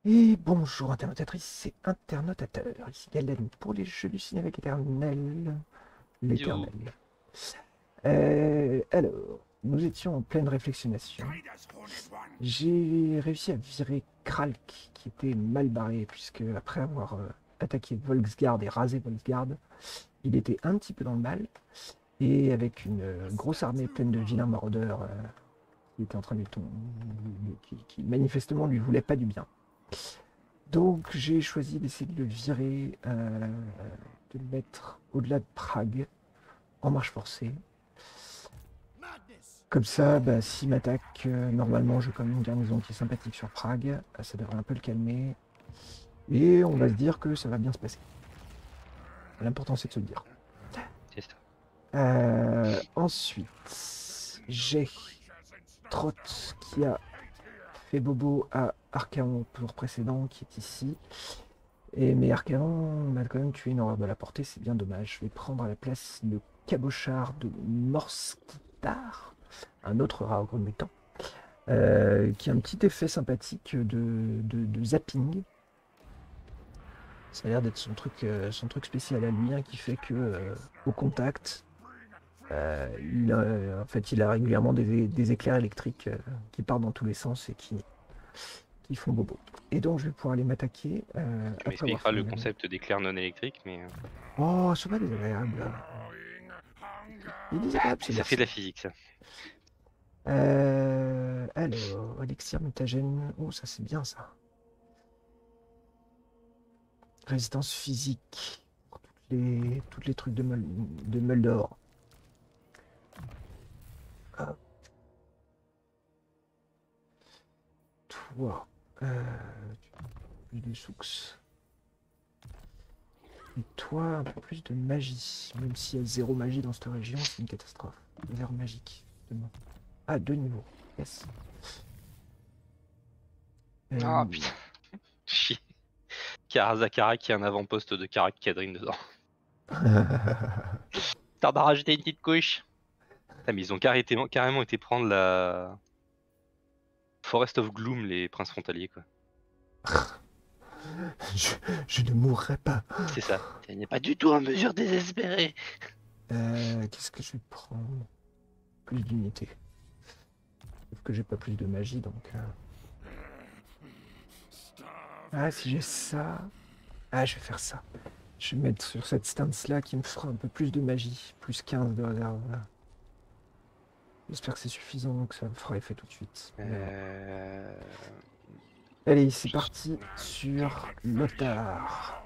Et bonjour internautatrices et internautateurs, ici Galen pour les jeux du cinéma éternel, You. l'éternel. Alors, nous étions en pleine réflexionnation. J'ai réussi à virer Kralk qui était mal barré puisque après avoir attaqué Volksgard et rasé Volksgard, il était un petit peu dans le mal et avec une grosse armée pleine de vilains maraudeurs qui étaient en train de lui tomber, qui manifestement lui voulaient pas du bien. Donc j'ai choisi d'essayer de le virer, de le mettre au-delà de Prague, en marche forcée. Comme ça, bah, s'il m'attaque, normalement j'ai quand même une garnison qui est sympathique sur Prague, ça devrait un peu le calmer. Et on va se dire que ça va bien se passer. L'important c'est de se le dire. C'est ça. Ensuite, j'ai Trot qui a fait bobo à Archaon tour précédent, qui est ici. Mais Archaon m'a quand même tué une horreur de la portée, c'est bien dommage. Je vais prendre à la place le cabochard de Morskitar, un autre rat gros mutant, qui a un petit effet sympathique de zapping. Ça a l'air d'être son truc spécial à lui, hein, qui fait que au contact, en fait, il a régulièrement des éclairs électriques qui partent dans tous les sens et qui font bobo. Et donc je vais pouvoir aller m'attaquer Tu après avoir m'expliqueras fait le mon année. concept d'éclair non électrique, mais Oh, c'est pas désagréable. Il est désagréable, c'est ça fait de merci. la physique, ça. Alors, élixir mutagène. Oh, ça c'est bien ça. Résistance physique. Pour toutes les trucs de Moldor. Hop, toi. Plus de souks. Et toi, un peu plus de magie. Même s'il y a zéro magie dans cette région, c'est une catastrophe. Vert magique. Demain. Ah, deux niveaux. Yes. Ah putain, chier. Karazakara qui a un avant-poste de Karak Kadrin dedans. Tarde à rajouter une petite couche. Putain, mais ils ont carrément été prendre la Forest of Gloom, les princes frontaliers, quoi. je, je ne mourrai pas. C'est ça. Il n'est pas du tout en mesure désespérée. Qu'est-ce que je vais prendre? Plus d'unités. Sauf que j'ai pas plus de magie, donc... Ah, si j'ai ça... Ah, je vais faire ça. Je vais mettre sur cette stance-là qui me fera un peu plus de magie. Plus 15 de réserve. J'espère que c'est suffisant, que ça me fera effet tout de suite. Mais bon. Allez, c'est parti sur Lothar.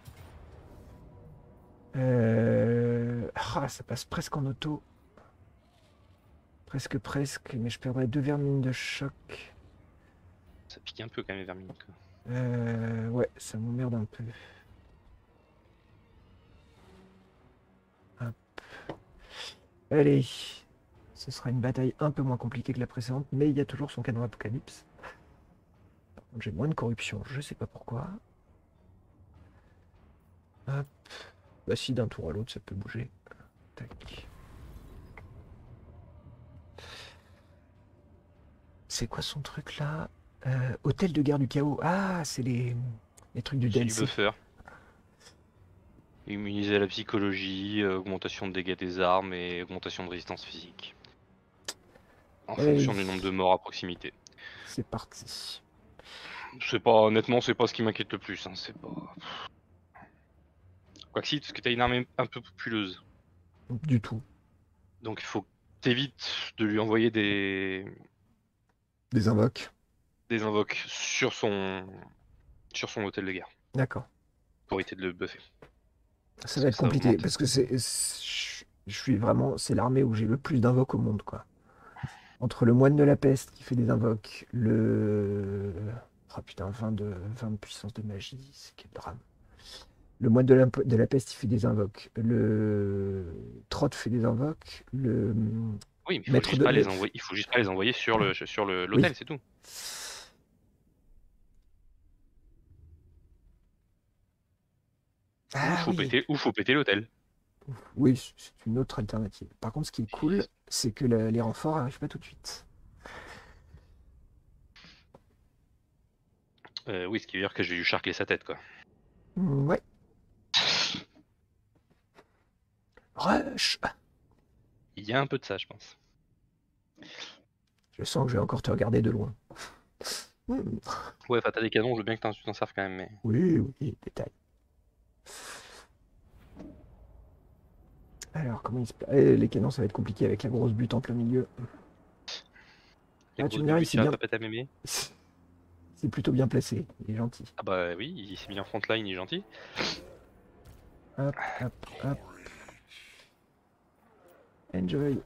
Ah, ça passe presque en auto. Presque, mais je perdrai 2 vermines de choc. Ça pique un peu quand même les vermines, quoi. Ouais, ça m'emmerde un peu. Hop. Allez, ce sera une bataille un peu moins compliquée que la précédente, mais il y a toujours son canon Apocalypse. Par contre, j'ai moins de corruption, je sais pas pourquoi. Hop. Bah si, d'un tour à l'autre, ça peut bouger. Tac. C'est quoi son truc là? Hôtel de guerre du chaos. Ah, c'est les trucs du C'est du DLC. buffer. Immuniser à la psychologie, augmentation de dégâts des armes et augmentation de résistance physique. En Allez, fonction du nombre de morts à proximité. c'est parti. Honnêtement, c'est pas ce qui m'inquiète le plus, hein, c'est pas... Quoique si, parce que t'as une armée un peu populeuse. Du tout. Donc il faut que t'évites de lui envoyer Des invoques. des invoques sur son hôtel de guerre. D'accord. Pour éviter de le buffer. Ça Parce va que être ça compliqué, augmente. parce que je suis vraiment... C'est l'armée où j'ai le plus d'invoques au monde, quoi. Entre le moine de la peste qui fait des invoques, le... Oh putain, 20 de puissance de magie, c'est quel drame. Le moine de la peste, il fait des invoques. Le Trot fait des invoques. Le Oui, mais maître de... il faut juste pas les envoyer sur Oui. l'hôtel, c'est tout. Ah oui. Ou faut péter l'hôtel. Oui, c'est une autre alternative. Par contre, ce qui est cool, c'est que les renforts arrivent pas tout de suite. Oui, ce qui veut dire que j'ai dû charcler sa tête, quoi. Ouais. Rush. Il y a un peu de ça, je pense. Je sens que je vais encore te regarder de loin. Ouais, enfin, t'as des canons, je veux bien que tu t'en serves quand même, mais... Oui, oui, détail. Alors, comment il se... les canons, ça va être compliqué avec la grosse butte en plein milieu. Les Ah, tu grosses me diras, il buts s'est tirent à bien... ta pète à mémé. C'est plutôt bien placé, il est gentil. Ah bah oui, il s'est mis en front line, il est gentil. Hop, hop, hop. Enjoy.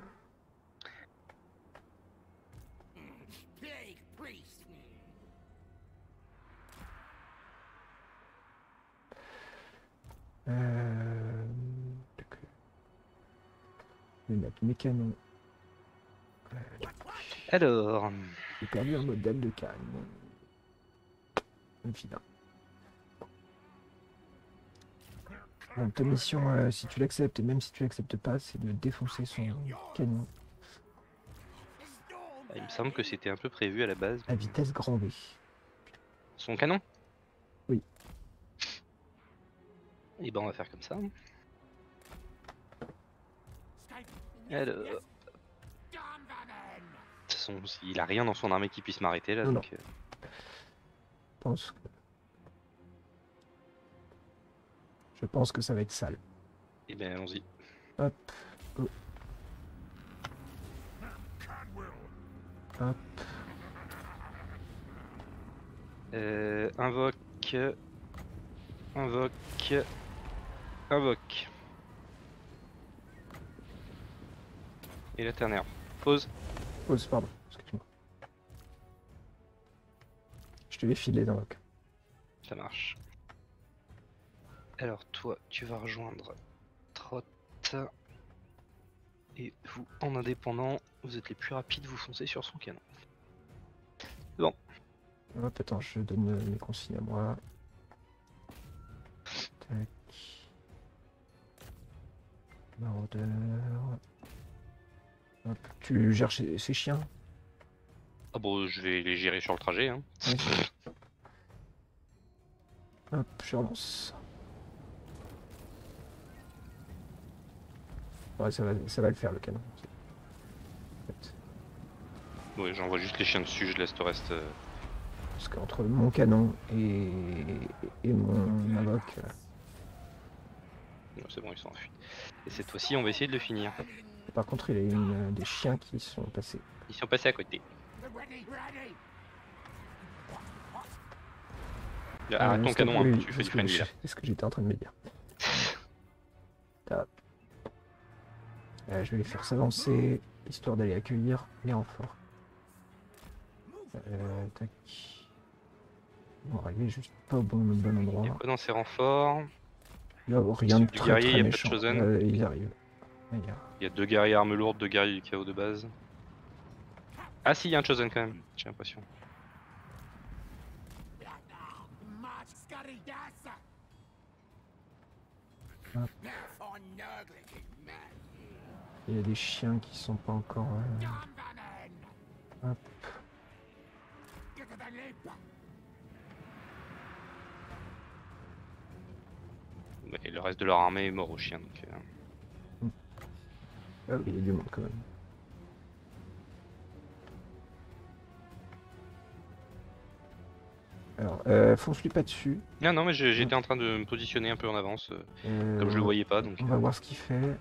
Donc, je vais mettre mes canons. Alors... J'ai perdu un modèle de canon. Vilain. Bon, ta mission, si tu l'acceptes, et même si tu l'acceptes pas, c'est de défoncer son canon Il me semble que c'était un peu prévu à la base. à vitesse grand V. Son canon? Oui. Et ben on va faire comme ça. Alors... De toute façon, il a rien dans son armée qui puisse m'arrêter là, Non, donc... Je pense que ça va être sale. Et ben allons-y. Hop. Oh. Hop. Invoque... Invoque... Invoque. Et la ternaire. Pause. Pause, pardon. Excuse-moi. Je te les file les invoques. Ça marche. Alors toi, tu vas rejoindre Trot. Et vous, en indépendant, vous êtes les plus rapides, vous foncez sur son canon. Bon. Hop, attends, je donne mes consignes à moi. Tac. Maraudeur. Hop. Tu gères ces chiens? Ah bon, je vais les gérer sur le trajet. Hein. Oui. Hop, je relance. Ouais, ça va le faire le canon. Ouais, j'envoie juste les chiens dessus, je laisse le reste. Parce qu'entre mon canon et mon invoque. Non, c'est bon, ils sont en fuite. Et cette fois-ci, on va essayer de le finir. Par contre, il y a des chiens qui sont passés. Ils sont passés à côté. Arrête ton canon, hein, tu fais du friendly là. C'est ce que j'étais en train de me dire. Top. Je vais les faire s'avancer, histoire d'aller accueillir les renforts. Tac. On va arriver juste pas au bon endroit. Il y a quoi dans ces renforts? Il n'y a rien de très guerrier, méchant. Pas de chosen. Ils arrivent. Il y a 2 guerriers armes lourdes, 2 guerriers KO de base. Ah si, il y a un chosen quand même, j'ai l'impression. Hop. Il y a des chiens qui sont pas encore... Hop. Et le reste de leur armée est mort aux chiens. Donc, Ah oui, il y a du monde quand même. Alors, fonce-lui pas dessus. Non, mais j'étais en train de me positionner un peu en avance, comme je le voyais pas. Donc, on va voir ce qu'il fait.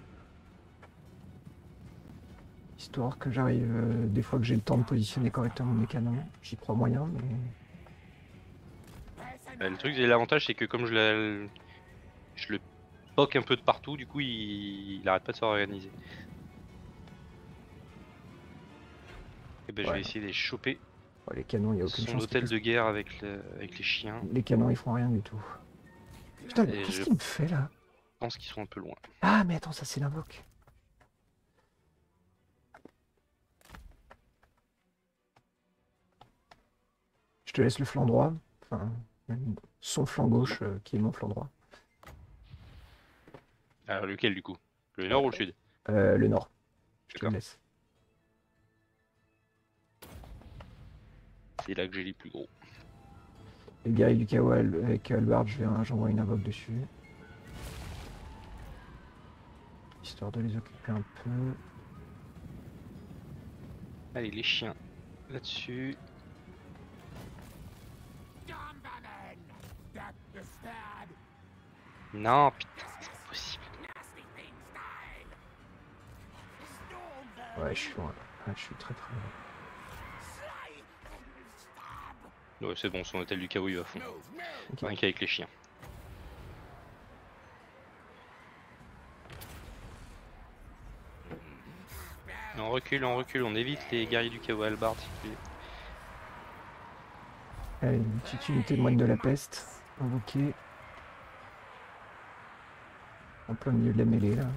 Histoire que j'arrive, des fois que j'ai le temps de positionner correctement mes canons. J'y crois moyen, mais... le truc, l'avantage, c'est que comme je le poke un peu de partout, du coup, il arrête pas de s'organiser. Et ben, je vais essayer de les choper. Ouais, les canons, il n'y a aucune chance. Son hôtel de guerre avec les chiens. Les canons, ils font rien du tout. Putain, mais qu'est-ce qu'il me fait là? Je pense qu'ils sont un peu loin. Ah, mais attends, ça c'est l'invoque. Je te laisse le flanc droit. Enfin, son flanc gauche qui est mon flanc droit. Alors, lequel du coup? Le nord ou le sud? Le nord. Je te le laisse. C'est là que j'ai les plus gros. Les guerriers du chaos avec Albard, j'envoie une invoque dessus. Histoire de les occuper un peu. Allez, les chiens là-dessus. Non, putain, c'est pas possible. Ouais, je suis loin là. Ouais, je suis très très loin. Ouais, c'est bon, son hôtel du chaos il va fond. Okay. Rien qu'avec les chiens. On recule, on évite les guerriers du chaos Albard s'il vous plaît. Allez, une petite unité de moine de la peste, invoquée. En plein milieu de la mêlée là.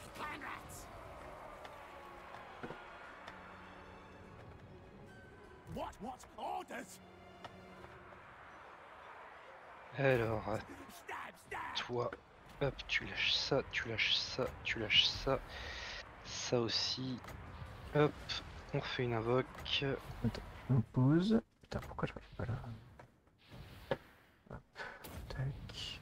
Alors, toi, hop, tu lâches ça, tu lâches ça, tu lâches ça. Ça aussi. Hop, on refait une invoque. Attends, on pose. Putain, pourquoi j'arrive pas là? Hop, tac.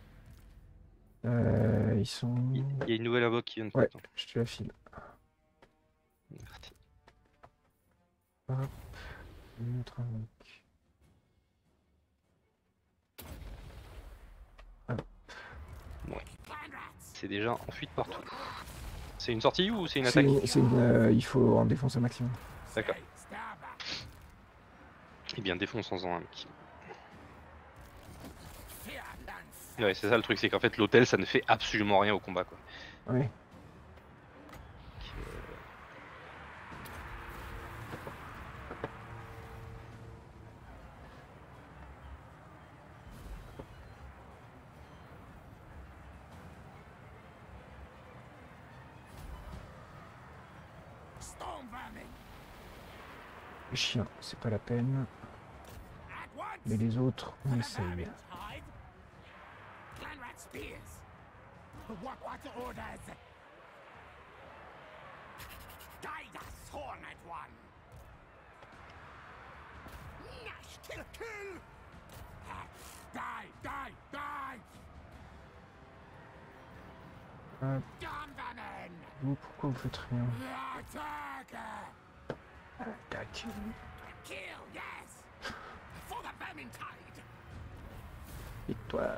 Ils sont... Il y a une nouvelle invoque qui vient de Ouais, faire. je te la file. Merci. Hop, une autre invoque. Ouais. C'est déjà en fuite partout. C'est une sortie ou c'est une C'est attaque? il faut en défoncer un maximum. D'accord. Eh bien, défonçons-en un mec. Ouais, c'est ça le truc, c'est qu'en fait l'hôtel ça ne fait absolument rien au combat quoi. Ouais. Les chiens, c'est pas la peine. Mais les autres, on essaye. Hop. Vous, pourquoi vous faites rien? Attaque. Victoire.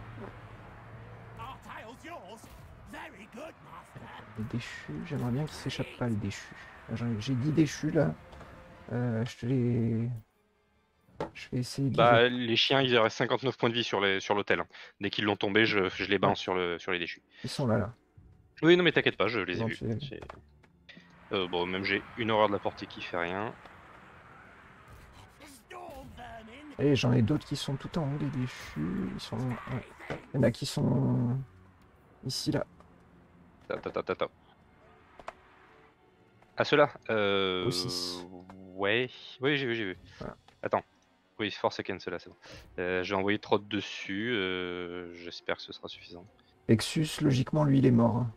Les déchus, j'aimerais bien qu'ils s'échappent pas les déchus. J'ai 10 déchus là. Je te les... Je vais essayer de Bah les chiens ils restent 59 points de vie sur l'hôtel. Hein. Dès qu'ils l'ont tombé, je les balance sur les déchus. Ils sont là. Oui non mais t'inquiète pas, je les ai Bon, vus. Bon même j'ai une horreur de la portée qui fait rien. Et j'en ai d'autres qui sont tout en haut des déchus. Ils sont... Ouais. Il y en a qui sont... Ici là. Ta. Ah ceux-là Aussi. Ouais. Oui j'ai vu. Voilà. Attends. Oui, Forsaken, ceux-là, c'est bon. J'ai envoyé trop dessus, j'espère que ce sera suffisant. Exus, logiquement, lui, il est mort.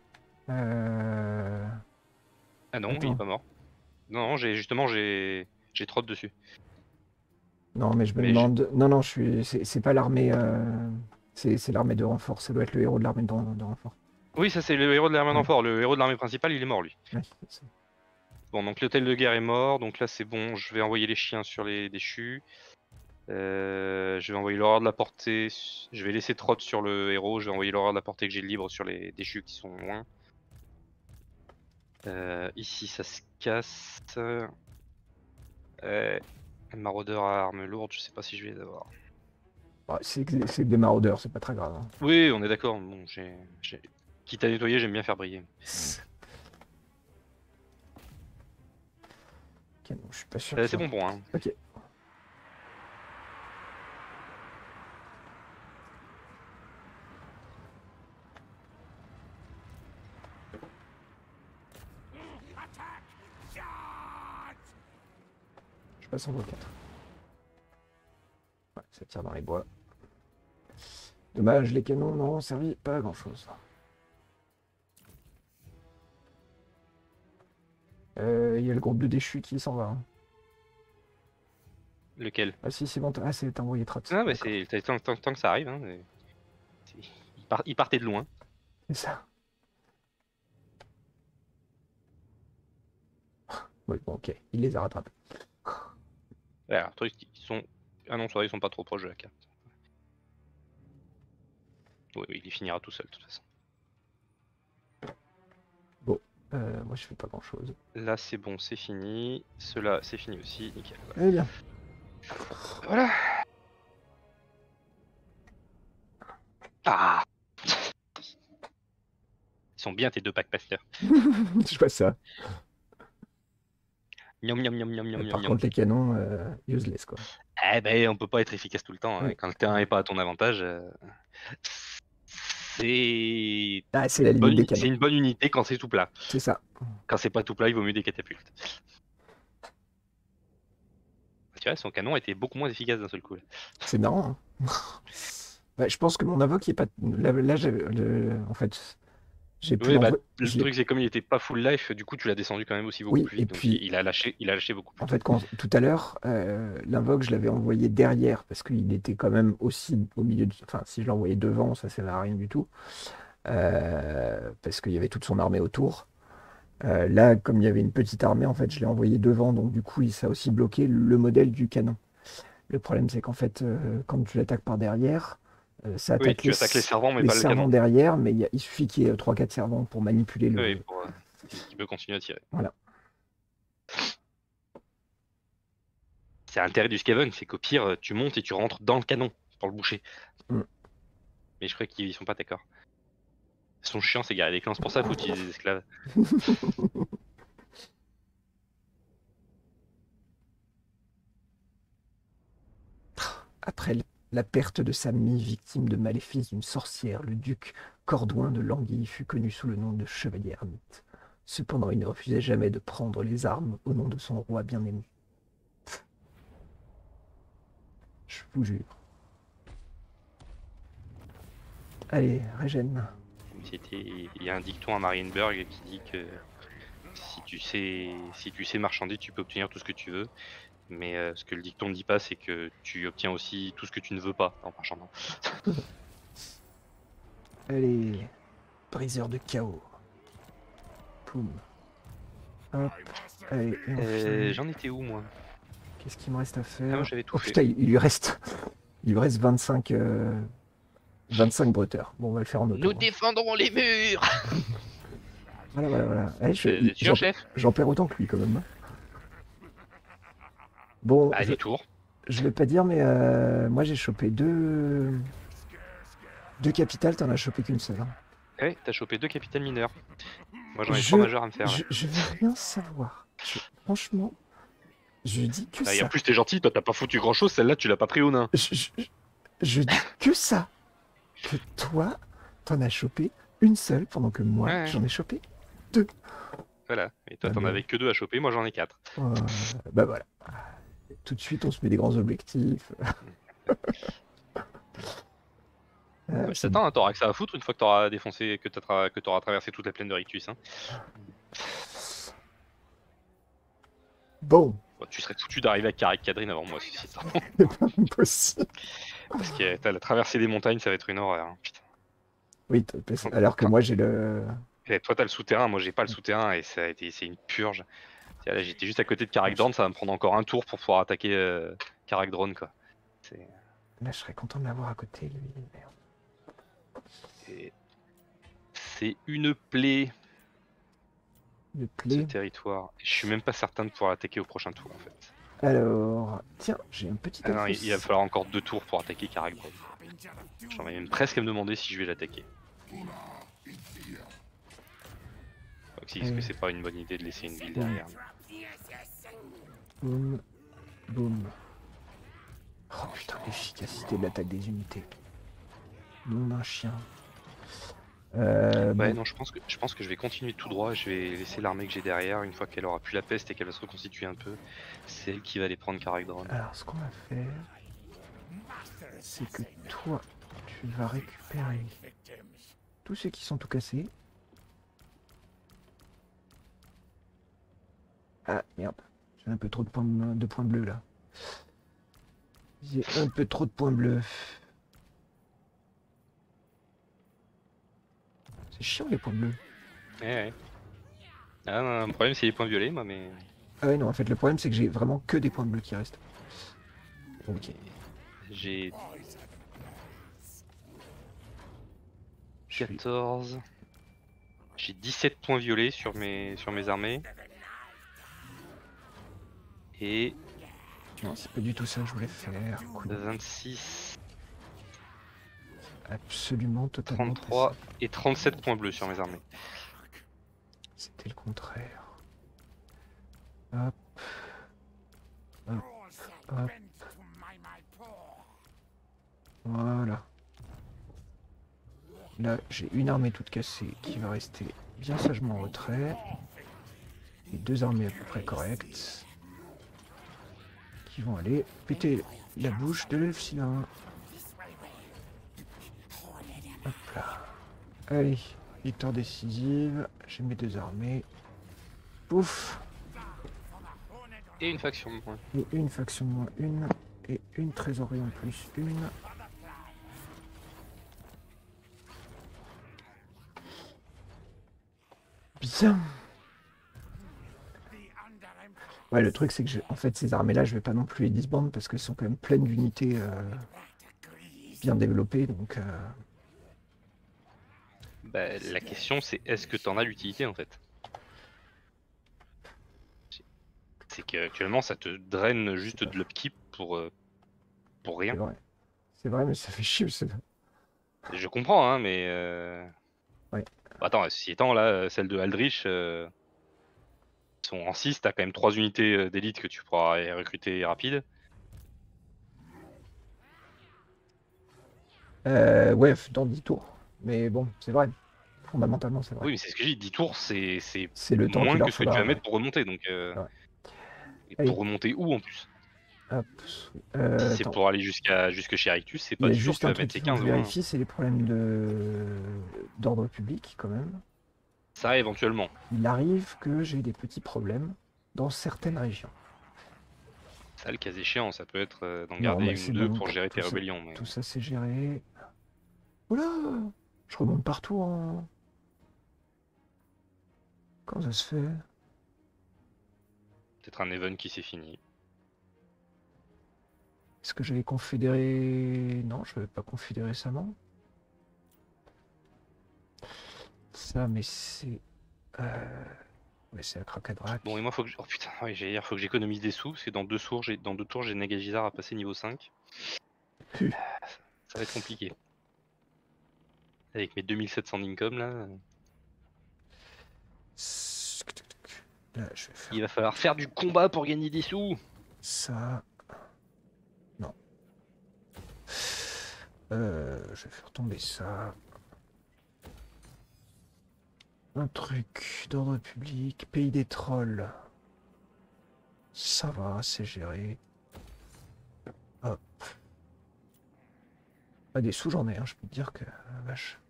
Ah non, Attends. il est pas mort. Non, j'ai trop dessus. Non, mais je me demande... Non, c'est pas l'armée... C'est l'armée de renfort, ça doit être le héros de l'armée de renfort. Oui, ça c'est le héros de l'armée de renfort. Le héros de l'armée principale, il est mort, lui. Ouais, bon, donc l'hôtel de guerre est mort, donc là c'est bon, je vais envoyer les chiens sur les déchus. Je vais envoyer l'horreur de la portée, je vais laisser Trot sur le héros, je vais envoyer l'horreur de la portée que j'ai libre sur les déchus qui sont loin. Ici ça se casse. Maraudeur à armes lourdes, je sais pas si je vais les avoir. Ouais, c'est des maraudeurs, c'est pas très grave. Hein. Oui, on est d'accord, bon, quitte à nettoyer, j'aime bien faire briller. Ok, bon, je suis pas sûr. C'est bon, hein. Ok. Je passe en voie 4. Ouais, ça tire dans les bois. Dommage, les canons n'ont servi pas à grand chose. Il y a le groupe de déchus qui s'en va. Hein. Lequel? Ah si, c'est bon, ah c'est envoyé trot. Non, mais D'accord. c'est tant que ça arrive. Hein, il partait de loin. C'est ça. Oui, bon, ok, il les a rattrapés. Ouais, alors, truc, ils sont. Ah non, ça, ils sont pas trop proches de la carte. Oui, oui, il finira tout seul de toute façon. Bon, moi je fais pas grand chose. Là, c'est bon, c'est fini. Cela, c'est fini aussi. Nickel. Eh bien. Voilà. Ah, ils sont bien tes deux packs pasteurs. Je vois ça. Miam miam miam miam miam miam Par miam. contre, les canons, useless quoi. Eh ben, on peut pas être efficace tout le temps. Hein. Oui. Quand le terrain est pas à ton avantage, c'est Ah, c'est la limite des c'est canons. une bonne unité quand c'est tout plat. C'est ça. Quand c'est pas tout plat, il vaut mieux des catapultes. Tu vois, son canon était beaucoup moins efficace d'un seul coup. Là. C'est marrant. Hein. Bah, je pense que mon invoque il est pas. Là, en fait, j'ai pu Oui, bah, l'envoyer. le truc c'est comme il était pas full life, du coup tu l'as descendu quand même aussi beaucoup Oui, plus et vite, donc puis il a lâché beaucoup plus en tôt. fait, tout à l'heure, l'invoque, je l'avais envoyé derrière parce qu'il était quand même aussi au milieu de. Enfin, si je l'envoyais devant, ça ne servait à rien du tout. Parce qu'il y avait toute son armée autour. Là, comme il y avait une petite armée, en fait, je l'ai envoyé devant, donc du coup, ça a aussi bloqué le modèle du canon. Le problème, c'est qu'en fait, quand tu l'attaques par derrière, ça Oui, attaque tu attaques les servants mais les pas le servants canon. derrière, mais il suffit qu'il y ait 3-4 servants pour manipuler Oui, le. pour qu'il peut continuer à tirer. Voilà. C'est l'intérêt du Skaven, c'est qu'au pire, tu montes et tu rentres dans le canon pour le boucher. Mm. Mais je crois qu'ils sont pas d'accord. Ils sont chiants ces gars, les clans, c'est pour ça qu'il faut utiliser des esclaves. Après la perte de sa mie, victime de maléfices d'une sorcière, le duc Cordouin de Languille fut connu sous le nom de chevalier ermite. Cependant, il ne refusait jamais de prendre les armes au nom de son roi bien-aimé. Je vous jure. Allez, Régène. Il y a un dicton à Marienburg qui dit que si tu sais marchander, tu peux obtenir tout ce que tu veux. Mais ce que le dicton ne dit pas, c'est que tu obtiens aussi tout ce que tu ne veux pas en marchandant. Allez, briseur de chaos. Poum. Hop. Allez, et on finit. J'en étais où moi? Qu'est-ce qu'il me reste à Ah, faire? moi j'avais tout Oh fait. putain, il lui reste 25, 25 breuteurs. Bon, on va le faire en auto. Nous Hein. défendrons les murs. Voilà. Allez, Sûr, chef? j'en perds autant que lui quand même. Hein. Bon, Bah, des tours. je vais pas dire, mais moi j'ai chopé deux capitales, t'en as chopé qu'une seule. Hein. Ouais, t'as chopé 2 capitaines mineurs. Moi j'en ai Je, 3 majeurs à me faire. Là. je veux rien savoir. Franchement, je dis que Et en ça. plus t'es gentil, toi t'as pas foutu grand chose, celle-là tu l'as pas pris au nain. Je dis que ça. Que toi, t'en as chopé une seule, pendant que moi, Ouais. j'en ai chopé deux. Voilà. Et toi Ah, t'en mais- avais que 2 à choper, moi j'en ai 4. Bah voilà. Tout de suite, on se met des grands objectifs. Ouais, t'attends, hein, t'auras que ça à foutre une fois que t'auras défoncé, que t'auras traversé toute la plaine de Rictus. Hein. Bon, Bon, tu serais foutu d'arriver à Carrick Cadrine avant moi, ceci étant. c'est pas impossible. Parce que t'as la traversée des montagnes, ça va être une horreur. Hein. Putain. Oui, alors que moi, j'ai le. Et toi t'as le souterrain, moi j'ai pas le souterrain et c'est une purge. Là j'étais juste à côté de Carrick-Drone, ça va me prendre encore un tour pour pouvoir attaquer Carrick-Drone quoi. Là, je serais content de l'avoir à côté, lui. Merde. C'est une plaie. Le Ce play. territoire. Je suis même pas certain de pouvoir attaquer au prochain tour en fait. Alors, tiens, j'ai un petit Ah non, elfe. il va falloir encore 2 tours pour attaquer Carrick-Drone. J'en ai même presque à me demander si je vais l'attaquer. Est-ce que c'est pas une bonne idée de laisser une ville derrière? Boum, boum. Oh putain, l'efficacité de l'attaque des unités. Nom d'un chien. Ouais, Bon. non, je pense que je vais continuer tout droit. Je vais laisser l'armée que j'ai derrière. Une fois qu'elle aura plus la peste et qu'elle va se reconstituer un peu, c'est elle qui va aller prendre Carrick-Drone. Alors, ce qu'on va faire, c'est que toi, tu vas récupérer tous ceux qui sont tout cassés. Ah, merde. J'ai un peu trop de points bleus, là. J'ai un peu trop de points bleus. C'est chiant les points bleus. Ouais. Ah, non, le problème c'est les points violets, moi, mais. Ah ouais, non, en fait, le problème, c'est que j'ai vraiment que des points bleus qui restent. Ok. J'ai Je suis... 14. J'ai 17 points violets sur mes armées. Et Non, c'est pas du tout ça que je voulais faire. Cool. 26, Absolument, totalement pas 33 ça. et 37 points bleus sur mes armées. C'était le contraire. Hop. Hop. Hop. Voilà. Là, j'ai une armée toute cassée qui va rester bien sagement en retrait. Et deux armées à peu près correctes. Qui vont aller péter la bouche de l'elfe Sylvain. Hop là. Allez, victoire décisive. J'ai mes deux armées. Pouf. Et une faction de moins. Et une faction de moins une. Et une trésorerie en plus une. Bien. Ouais, le truc c'est que en fait ces armées là je vais pas non plus les disband parce qu'elles sont quand même pleines d'unités bien développées donc Bah, la question c'est est-ce que t'en as l'utilité en fait? C'est qu'actuellement ça te draine juste de l'upkeep pour rien. c'est vrai. C'est vrai mais ça fait chier. Je comprends hein mais Ouais. Attends, ceci étant là, celle de Aldrich sont en 6, t'as quand même 3 unités d'élite que tu pourras recruter rapide. Ouais, dans 10 tours. Mais bon, c'est vrai. Fondamentalement, c'est vrai. Oui mais c'est ce que j'ai dit, 10 tours c'est C'est le temps qu'il moins que leur ce que tu vas faudra. Ouais. mettre pour remonter donc C'est vrai. et Allez, pour remonter où en plus? hop. Si c'est Attends, pour aller jusque chez Arictus, c'est il y pas a 10 tours que juste tu un vas truc mettre, qu'il c'est faut que 15 je ou 20. vérifie, c'est les problèmes d'ordre public quand même. Ça éventuellement. Il arrive que j'ai des petits problèmes dans certaines régions. Ça, le cas échéant, ça peut être d'en Non, garder bah une ou c'est deux bon, pour gérer tes rébellions. tout Mais ça c'est géré. Oula, je remonte partout en... Comment ça se fait? peut-être un event qui s'est fini. Est-ce que j'avais confédéré... Non, je n'avais pas confédéré ça, non. Ça, mais c'est... Ouais, c'est à Bon, et Cracadbrac. moi, faut que oh putain, ouais, j'allais dire, faut que j'économise des sous, parce que dans 2 tours, j'ai Nagazizar à passer niveau 5. Ça va être compliqué. Avec mes 2700 d'income, là, Là, je vais faire il va falloir faire du combat pour gagner des sous. ça. Non. Je vais faire tomber ça. Un truc d'ordre public. Pays des trolls. Ça va, c'est géré. Hop. Ah, des sous, j'en ai, hein, je peux te dire que... vache.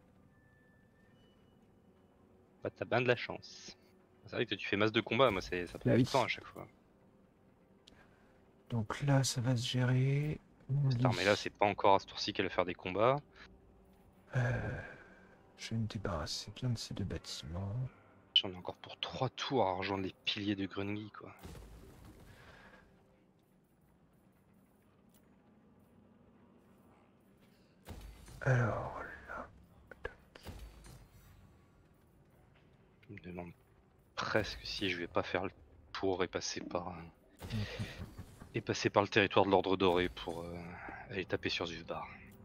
Bah, t'as bien de la chance. C'est vrai que tu fais masse de combat, moi, ça prend Là, du oui. temps à chaque fois. Donc là, ça va se gérer. Cette armée-là, c'est pas encore à ce tour-ci qu'elle va faire des combats. Je vais me débarrasser bien de ces deux bâtiments. J'en ai encore pour 3 tours à rejoindre les piliers de Grungy, quoi. Alors là, Je me demande presque si je vais pas faire le tour et passer par le territoire de l'Ordre Doré pour aller taper sur Zufbar.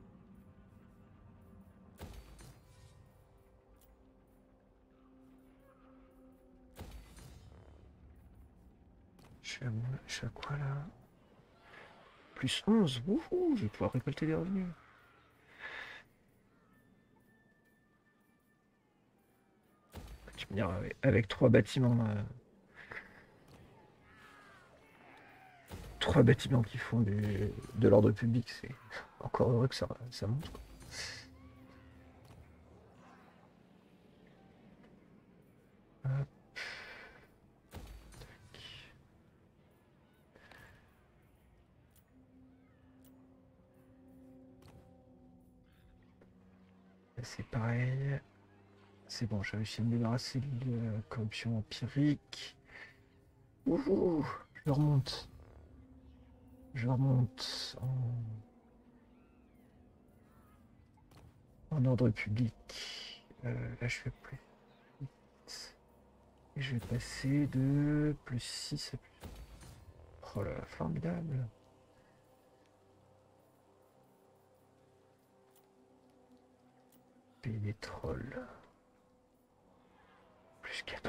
je suis à quoi là? Plus 11, wouhou, je vais pouvoir récolter des revenus. Tu me diras, avec trois bâtiments qui font de l'ordre public, c'est encore heureux que ça monte, quoi. Hop. c'est pareil. C'est bon, j'ai réussi à me débarrasser de la corruption empirique. Ouh, je remonte. Je remonte en ordre public. Là, je fais plus vite. Et je vais passer de +6 à plus. Oh là là, formidable. Pays des trolls. +4.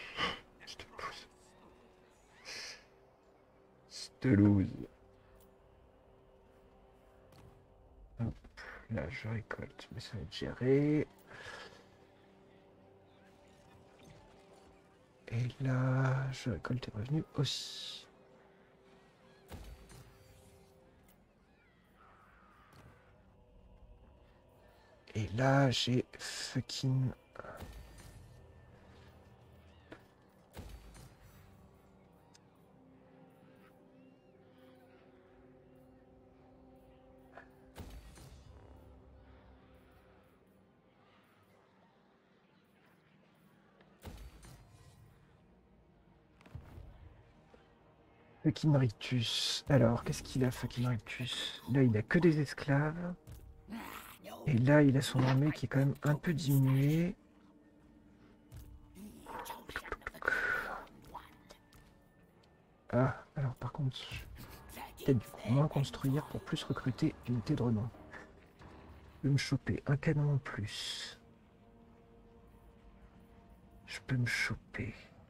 Stelouse. Hop, là je récolte, mais ça va être géré. Et là, je récolte les revenus aussi. Et là, j'ai fucking... Fucking Rictus. Alors, qu'est-ce qu'il a, fucking Rictus? Là, il a que des esclaves. Et là, il a son armée qui est quand même un peu diminuée. Ah, alors par contre, je vais peut-être du coup moins construire pour plus recruter d'unités de renom. Je peux me choper un canon en plus. Je peux me choper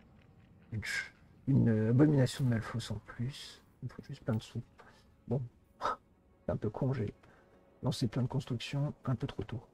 une abomination de Malfos en plus. Il me faut juste plein de sous. Bon, c'est un peu con, j'ai lancé plein de constructions un peu trop tôt.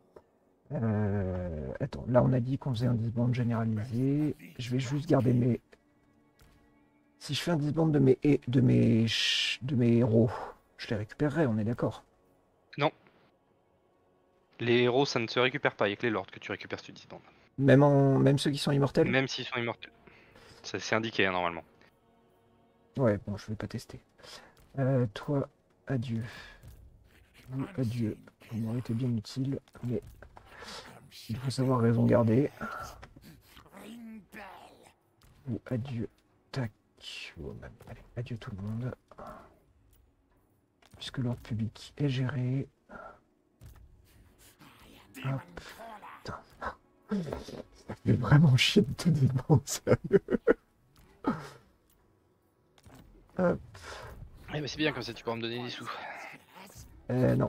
Attends, là on a dit qu'on faisait un disband généralisé. Je vais juste garder mes... Si je fais un disband de mes héros, je les récupérerai, on est d'accord? Non. Les héros, ça ne se récupère pas avec les lords que tu récupères si tu disbandes. Même ceux qui sont immortels? Même s'ils sont immortels. Ça c'est indiqué hein, normalement. Ouais, bon, je vais pas tester. Toi, adieu. Vous, adieu. Vous m'aurez été bien utile, mais il faut savoir raison garder. Vous, adieu. Tac. Oh, même. Allez, adieu tout le monde. Puisque l'ordre public est géré. Hop. Putain. Ça fait vraiment chier de te demander, sérieux. Hop. Ouais, mais c'est bien comme ça tu pourras me donner des sous. Non.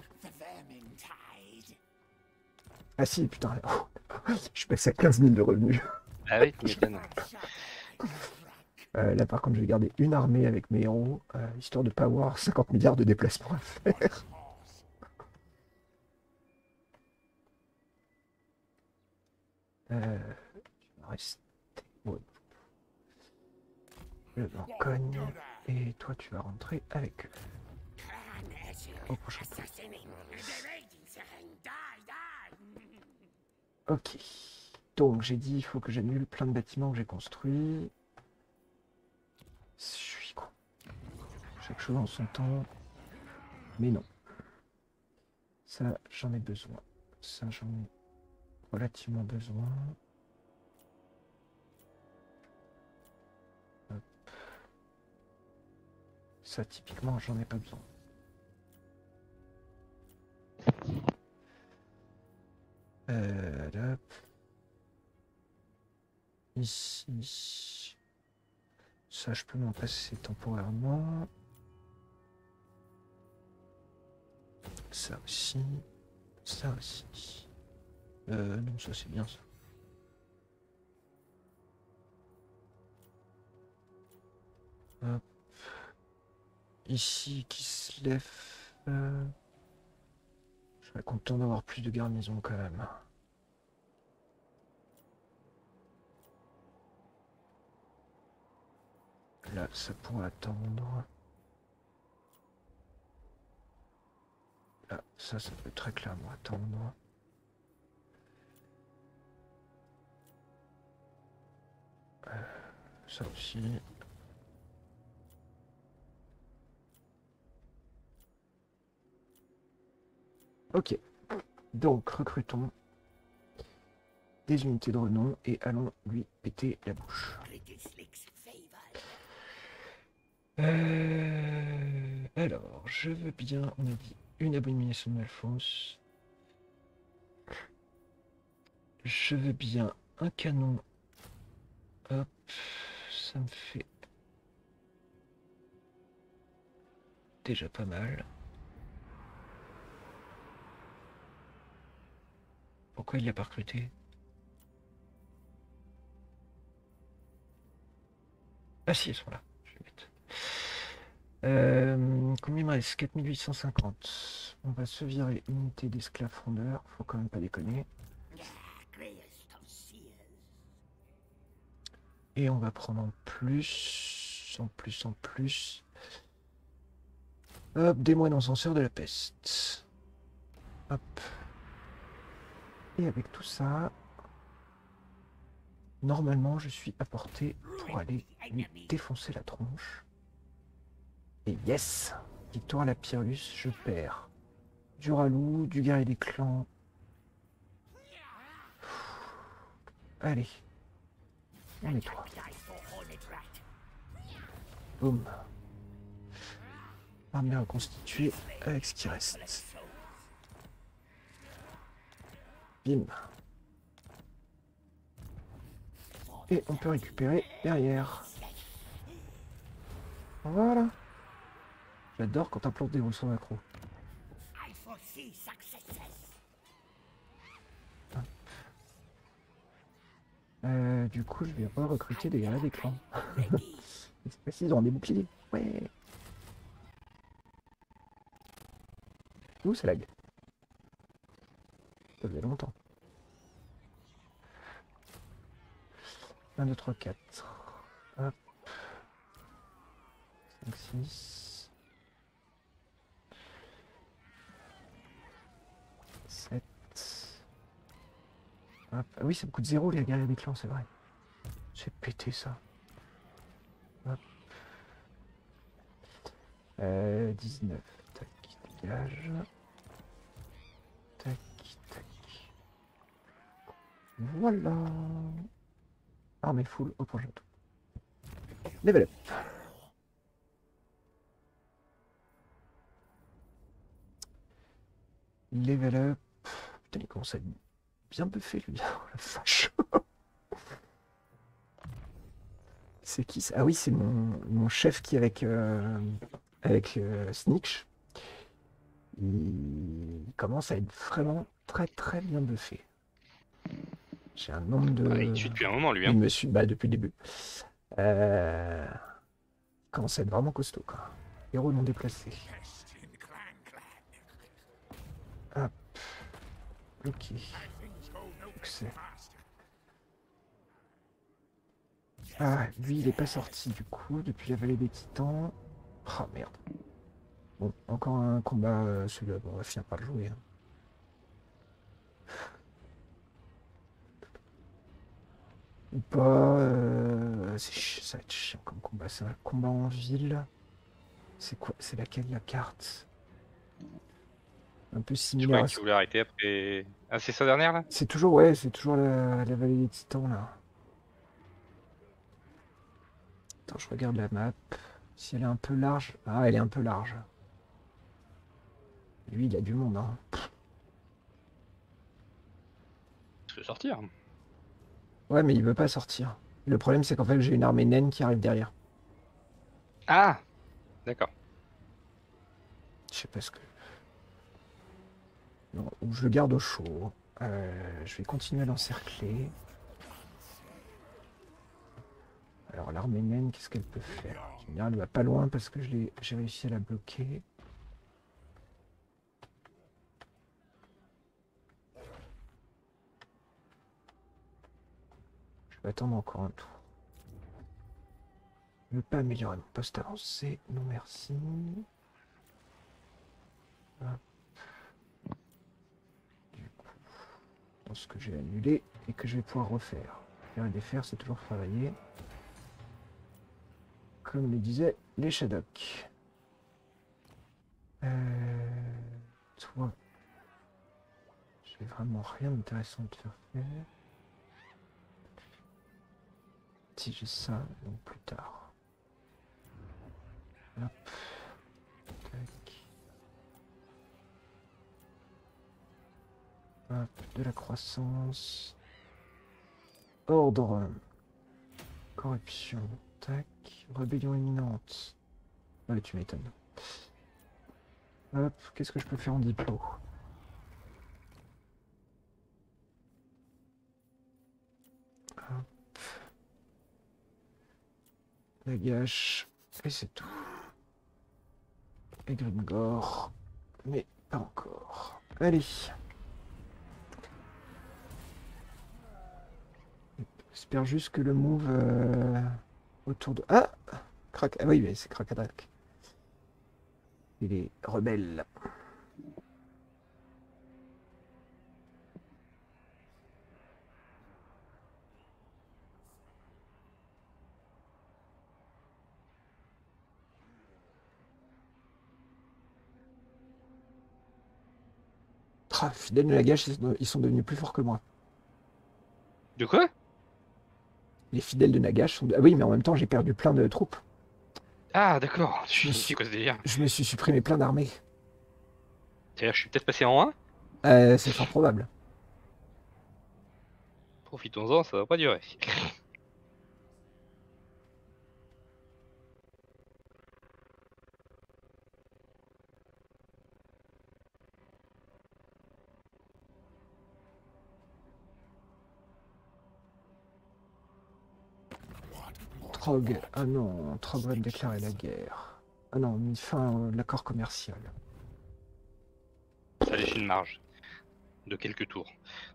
Ah si, putain. Je passe à 15 000 de revenus. Ah oui, tu m'étonnes. Là, par contre, je vais garder une armée avec mes héros, histoire de ne pas avoir 50 milliards de déplacements à faire. Tu vas rester... Ouais. Le Bourgogne. Et toi, tu vas rentrer avec eux. Au prochain tour. Ok. Donc, j'ai dit, il faut que j'annule plein de bâtiments que j'ai construits. Je suis con. Chaque chose en son temps. Mais non. Ça, j'en ai besoin. Ça, j'en ai relativement besoin. Hop. Ça, typiquement, j'en ai pas besoin. Là. Ici. Ça, je peux m'en passer temporairement. Ça aussi. Ça aussi. Non, ça c'est bien ça. Hop. Ici, qui se lève. Je serais content d'avoir plus de garnison quand même. Là, ça pourrait attendre. Là, ça peut très clairement attendre. Ça aussi. Ok. Donc, recrutons des unités de renom et allons lui péter la bouche. Alors, je veux bien, on a dit une abomination de Malfausse. Je veux bien un canon. Hop, ça me fait déjà pas mal. Pourquoi il l'a pas recruté? Ah si, ils sont là. Je vais mettre. Combien il me reste? 4850. On va se virer unité d'esclaves frondeurs. Faut quand même pas déconner. Et on va prendre en plus. En plus. Hop, des moines encenseurs de la peste. Hop. Et avec tout ça, normalement, je suis à portée pour aller lui défoncer la tronche. Et yes! Victoire à la Pyrrhus, je perds. Du Ralou, du guerrier des clans. Allez. On nettoie. Boum. Armée reconstituée avec ce qui reste. Bim. Et on peut récupérer derrière. Voilà. J'adore quand un plante déroule son accro. Du coup, je vais recruter des guerriers des clans. Cette fois-ci, ils ont des boucliers. Ouais. Ouh, c'est lag. Ça faisait longtemps. 1, 2, 3, 4. Hop. 5, 6. 7. Hop. Ah oui, ça me coûte 0 les guerriers des clans, c'est vrai. J'ai pété ça. Hop. 19. Tac, dégage. Tac, tac. Voilà. Armée full au projet tout. Level up. Level up. Putain, il commence à être bien buffé lui. Oh la vache. C'est qui ça? Ah oui, c'est mon chef qui est avec Snitch. Il commence à être vraiment très très bien buffé. J'ai un nombre de... Bah, il me suit depuis un moment, lui. Hein. Il me suit depuis le début. Il commence à être vraiment costaud, quoi. Héros non déplacé. Hop. Bloqué. Succès. Ah, lui, il est pas sorti, du coup, depuis la vallée des titans. Oh, merde. Bon, encore un combat, celui-là, bon, on va finir par le jouer. Hein. Ou pas, ça va être chiant comme combat. C'est un combat en ville. C'est quoi? C'est laquelle la carte? Un peu Je similaire croyais à que tu ce... voulais arrêter après. Ah, c'est sa dernière là? C'est toujours, ouais, c'est toujours la vallée des titans, là. Attends, je regarde la map. Si elle est un peu large... Ah, elle est un peu large. Lui, il a du monde, hein. Je peux sortir. Ouais, mais il veut pas sortir. Le problème, c'est qu'en fait, j'ai une armée naine qui arrive derrière. Ah! D'accord. Je sais pas ce que... Non, ou je le garde au chaud. Je vais continuer à l'encercler. Alors, l'armée naine, qu'est-ce qu'elle peut faire? Elle va pas loin parce que j'ai réussi à la bloquer. Je vais attendre encore un tour. Je ne veux pas améliorer mon poste avancé. Non, merci. Hop. Du coup, je pense que j'ai annulé et que je vais pouvoir refaire. Faire et défaire, c'est toujours travailler. Comme le disaient les Shadok. Toi, J'ai vraiment rien d'intéressant de faire. Si j'ai ça, donc plus tard. Hop. Tac. Hop, de la croissance. Ordre. Corruption. Tac. Rébellion imminente. Ouais, tu m'étonnes. Hop, qu'est-ce que je peux faire en diplo? Hop. La gâche. Et c'est tout. Et Grimgore. Mais pas encore. Allez. J'espère juste que le move autour de... Ah, ah oui, mais c'est Krakadak. Il est rebelle. Ah, fidèles de Nagash, ils sont devenus plus forts que moi. De quoi? Les fidèles de Nagash sont... Ah oui, mais en même temps, j'ai perdu plein de troupes. Ah, d'accord. Je me C'est suis, quoi ce délire? je me suis supprimé plein d'armées. C'est-à-dire, je suis peut-être passé en 1? C'est fort probable. Profitons-en, ça va pas durer. Trog. Ah non, Trog va me déclarer la guerre. Ah non, mis fin à l'accord commercial. Ça laisse une marge de quelques tours.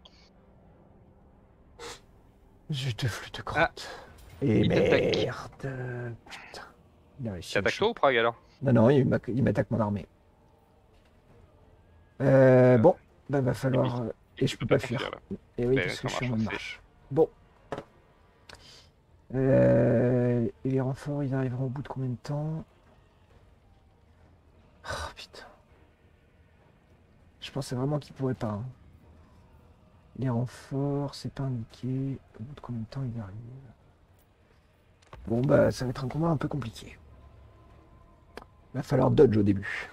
Je te flûte crotte. Ah, Et il t'attaque. merde. Putain. Il a réussi à T'attaques me toi ou Prague alors? Non, non, il m'attaque mon armée. Bon, bah va falloir... Et je peux pas fuir. là. Et oui, Ouais, parce ça que je suis en marche, mode c'est- marche. Bon. Et les renforts, ils arriveront au bout de combien de temps? Oh putain. Je pensais vraiment qu'ils pourraient pas. Hein. Les renforts, c'est pas indiqué. Au bout de combien de temps ils arrivent? Bon bah ça va être un combat un peu compliqué. Va falloir dodge au début.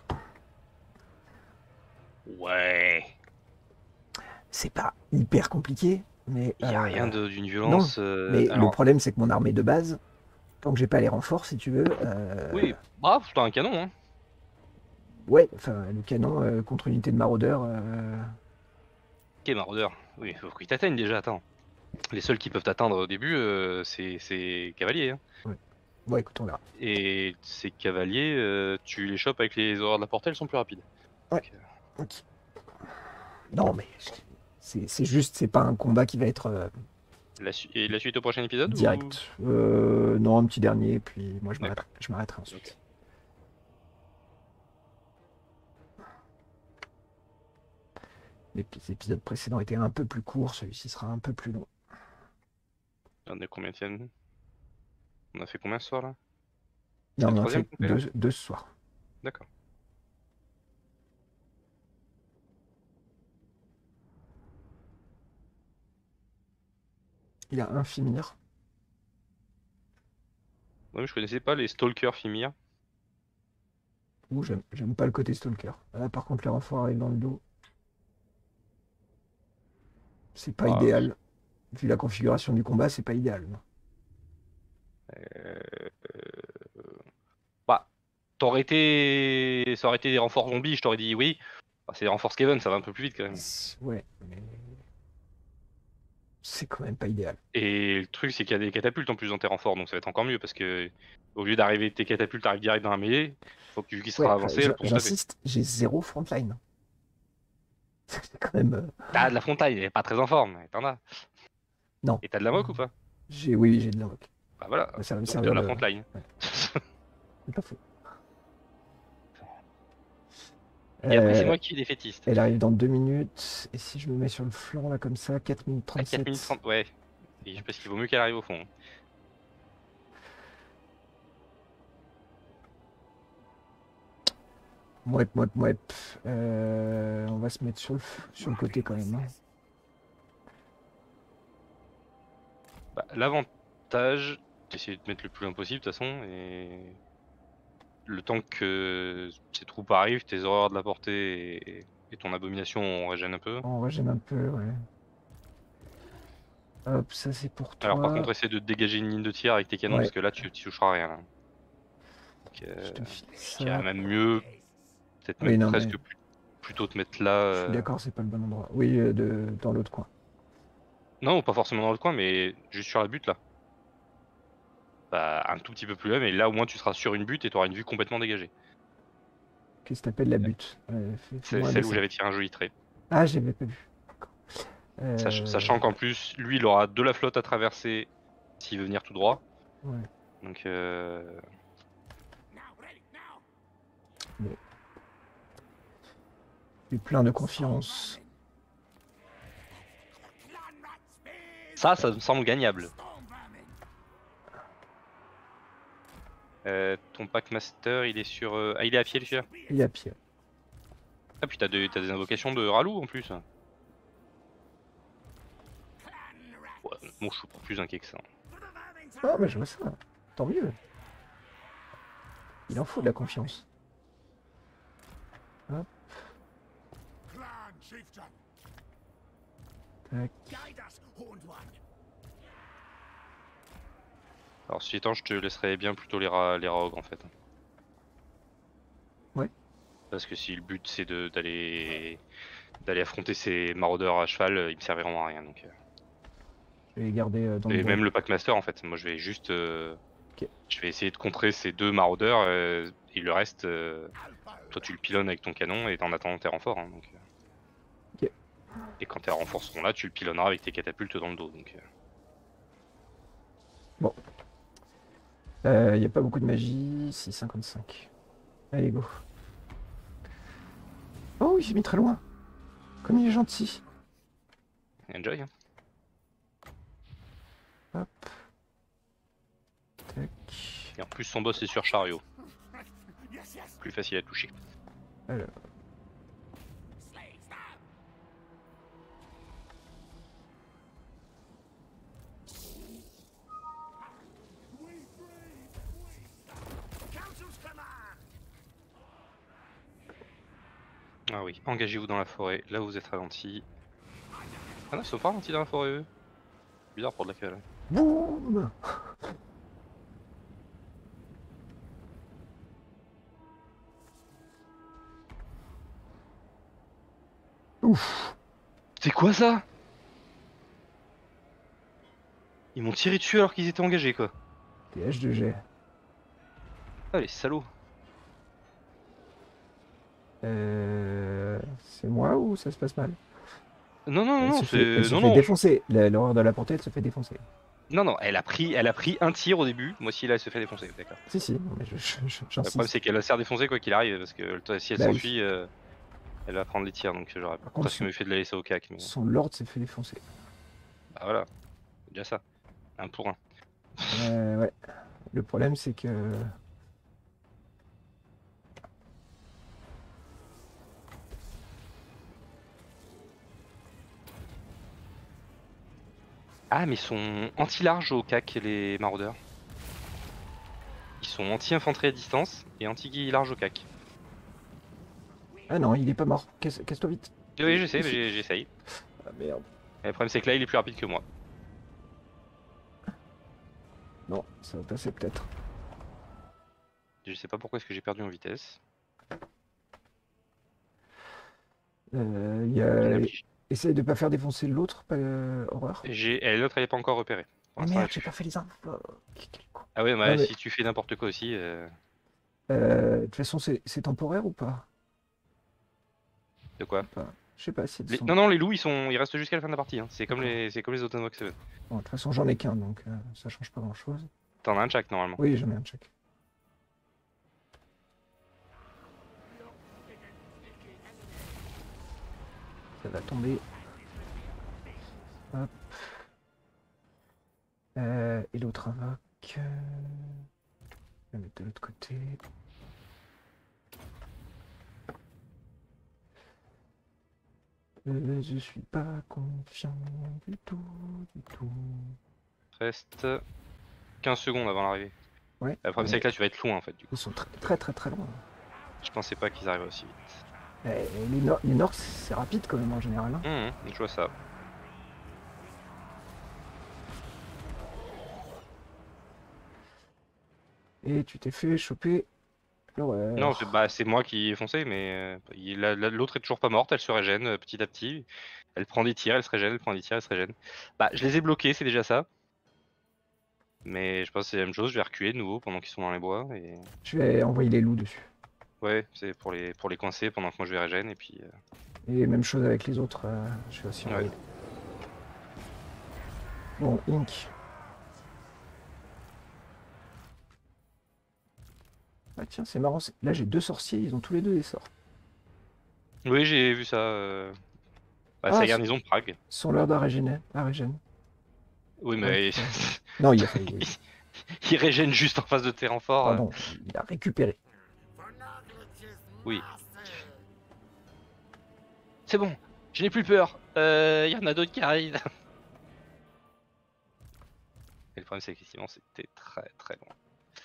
Ouais. C'est pas hyper compliqué, mais... Il y a rien d'une non, violence. mais le Alors, problème c'est que mon armée de base, tant que j'ai pas les renforts si tu veux... oui, bah, c'est un canon, hein. Ouais, enfin le canon contre unité de maraudeurs... Ok, maraudeur. Oui, faut qu'ils t'atteignent déjà, attends. Les seuls qui peuvent t'atteindre au début, c'est cavaliers. Hein. Ouais. Bon écoute, on verra. Et ces cavaliers, tu les chopes avec les horreurs de la portée, elles sont plus rapides. Ouais. Donc, Ok. Non mais... C'est juste, c'est pas un combat qui va être et la suite au prochain épisode direct. Non, un petit dernier, puis moi je D'accord. m'arrêterai ensuite. Ok. Les épisodes précédents étaient un peu plus courts, celui-ci sera un peu plus long. On est combien de On a fait combien ce soir là? Non, La on en a troisième fait qu'on fait, là deux ce soir. D'accord. Il a un Fimir. Ouais, je connaissais pas les Stalkers Fimir. Ouh, j'aime pas le côté Stalker. Là, par contre, les renforts arrivent dans le dos. C'est pas Ah, idéal. Vu la configuration du combat, c'est pas idéal. Non. euh, Bah, ça aurait été des renforts zombies, je t'aurais dit oui. Bah, c'est des renforts Skaven, ça va un peu plus vite quand même. Ouais, mais c'est quand même pas idéal. Et le truc, c'est qu'il y a des catapultes en plus dans tes renforts, donc ça va être encore mieux parce que au lieu d'arriver, tes catapultes arrivent direct dans la mêlée, faut que vu qu'il Ouais, sera avancé, elles pourront taper. j'insiste, j'ai 0 frontline. C'est quand même... T'as de la frontaille, elle est pas très en forme, mais t'en as. Non. Et t'as de la moque ou pas? Oui, j'ai de l'invoque. Bah voilà, Ça va me donc t'as servir de la de... frontline. Ouais. C'est pas faux. Et après, c'est moi qui suis défaitiste. Elle arrive dans 2 minutes. Et si je me mets sur le flanc, là, comme ça, 4 minutes À 4 minutes 37. 30, ouais. Et je pense qu'il vaut mieux qu'elle arrive au fond. Mouette, mouette, mouette. On va se mettre sur le côté quand même. Hein. Bah, l'avantage, c'est d'essayer de te mettre le plus loin possible de toute façon, et le temps que ces troupes arrivent, tes horreurs de la portée et ton abomination on régène un peu. On régène un peu, ouais. Hop, ça c'est pour Alors par toi. contre, essaie de te dégager une ligne de tir avec tes canons, Ouais, parce que là tu toucheras rien. Là. Donc, je te file je dirais ça. même mieux, peut-être Oui, même non, mais presque plutôt te mettre là. je suis d'accord, c'est pas le bon endroit. Oui, dans l'autre coin. Non, pas forcément dans le coin, mais juste sur la butte là. Bah, un tout petit peu plus loin, mais là au moins tu seras sur une butte et tu auras une vue complètement dégagée. Qu'est-ce que t'appelles la butte? C'est Fais-moi un celle où dessin. j'avais tiré un joli trait. Ah, je l'avais pas vu. Sachant qu'en plus, lui, il aura de la flotte à traverser s'il veut venir tout droit. Ouais. Donc, Bon. Je suis plein de confiance. ça me semble gagnable. Ton Packmaster, il est sur. Ah, il est à pied, lui, celui-là. Il est à pied. Ah, puis t'as des invocations de Ralou en plus. Ouais, bon, je suis pas plus inquiet que ça. Oh, mais je vois ça. Tant mieux. Il en faut de la confiance. Hop. Tac. Alors, ceci étant, je te laisserai bien plutôt les rogues en fait. Ouais. Parce que si le but c'est d'aller affronter ces maraudeurs à cheval, ils me serviront à rien. Donc, Je vais les garder dans le et bois. même le Packmaster en fait, moi je vais juste. Ok. Je vais essayer de contrer ces deux maraudeurs et le reste, toi tu le pilonnes avec ton canon et en attendant tes renforts. Hein, donc, Ok. et quand tes renforts seront là, tu le pilonneras avec tes catapultes dans le dos. Donc, Bon. Il n'y a pas beaucoup de magie. 6,55. Allez, go. Oh, il s'est mis très loin. Comme il est gentil. enjoy. Hein. Hop. Tac. Et en plus son boss est sur chariot. Plus facile à toucher. Alors. Ah oui, engagez-vous dans la forêt, là vous êtes ralenti. Ah non, ils sont pas ralentis dans la forêt eux. Bizarre pour de la cavale. Boum. Ouf. C'est quoi ça? Ils m'ont tiré dessus alors qu'ils étaient engagés quoi. TH2G. Ah les salauds. C'est moi ou ça se passe mal? Non non non Elle non, se fait, elle c'est. se Non fait non. défoncer. L'horreur de la portée, elle se fait défoncer. Non non, elle a pris un tir au début, moi si là elle se fait défoncer, d'accord. Si, si, non, mais Le problème j'insiste. c'est qu'elle va se faire défoncer quoi qu'il arrive, parce que si elle Bah oui. s'enfuit, elle va prendre les tirs, donc j'aurais Par contre, presque mieux fait de la laisser au cac. Mais... son lord s'est fait défoncer. Bah voilà, c'est déjà ça. Un pour un. Ouais. Le problème, c'est que... Ah mais ils sont anti-large au cac les maraudeurs. Ils sont anti-infanterie à distance et anti-large au cac. Ah non, il est pas mort. Casse-toi vite. Oui je sais, Ici. mais j'essaye. Ah merde. Et le problème c'est que là il est plus rapide que moi. Non, ça va passer peut-être. Je sais pas pourquoi est-ce que j'ai perdu en vitesse. Il y Bien a... obligé. Essaye de pas faire défoncer l'autre, pas horreur. Et l'autre elle est pas encore repérée. Pour Ah l'instant, merde, elle j'ai tue. pas fait les infos. Quel con. Ah ouais, Non, mais... si tu fais n'importe quoi aussi. De toute façon, c'est temporaire ou pas? De quoi? Enfin, je sais pas si elles sont... Non non, les loups ils restent jusqu'à la fin de la partie. Hein. C'est comme D'accord. les autres Unlock 7. Bon, de toute façon, j'en ai qu'un, donc ça change pas grand-chose. T'en as un de chaque normalement. Oui, j'en ai un check. Ça va tomber. Hop. Et l'autre invoque. Je vais mettre de l'autre côté. Je suis pas confiant du tout, du tout. Reste 15 secondes avant l'arrivée. Ouais, Le problème c'est mais que là tu vas être loin en fait du coup. ils sont très loin. Je pensais pas qu'ils arriveraient aussi vite. Les Norks, c'est rapide quand même en général, hein. Je vois ça. Et tu t'es fait choper Non, l'horreur. bah, c'est moi qui ai foncé, mais l'autre est toujours pas morte, elle se régène petit à petit. Elle prend des tirs, elle se régène, elle prend des tirs, elle se régène. Bah, je les ai bloqués, c'est déjà ça. Mais je pense que c'est la même chose, je vais reculer de nouveau pendant qu'ils sont dans les bois. Et Je vais envoyer les loups dessus. ouais, c'est pour les coincer pendant que moi je vais régène. Et puis Et même chose avec les autres, je vais aussi ouais. envoyer. Bon, Ink. Ah tiens, c'est marrant. Là, j'ai 2 sorciers, ils ont tous les deux des sorts. Oui, j'ai vu ça. Bah, c'est Ah, la garnison de Prague. sont l'heure d'Arégène. Oui, Ouais, mais non, il a failli. il régène juste en face de tes renforts. Pardon, il a récupéré. Oui. C'est bon, je n'ai plus peur. Il y en a d'autres qui arrivent. Et le problème, c'est qu'effectivement, c'était très loin.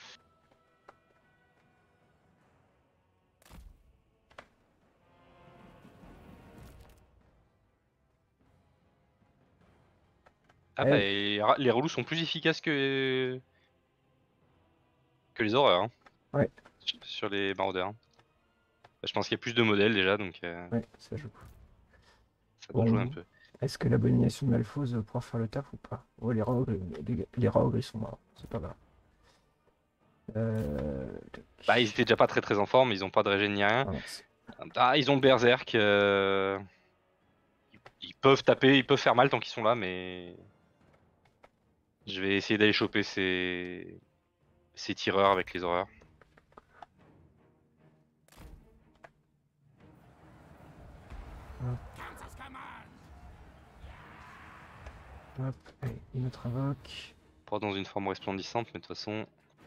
Ah bah, Eh, les relous sont plus efficaces que les horreurs hein, ouais, sur les maraudeurs. Bah, je pense qu'il y a plus de modèles déjà, donc ouais, ça joue. ça doit jouer un Bon, peu. est-ce que l'abomination de Malphose pourra faire le taf ou pas? Oh, les rogues, ils sont morts. C'est pas grave. Tac. Bah, ils étaient déjà pas très en forme, ils ont pas de régène ni rien. Ah, mince. Ah, ils ont Berserk. Ils peuvent taper, ils peuvent faire mal tant qu'ils sont là, mais je vais essayer d'aller choper ces tireurs avec les horreurs. Hop, allez, une autre invoque. Pas dans une forme resplendissante, mais de toute façon.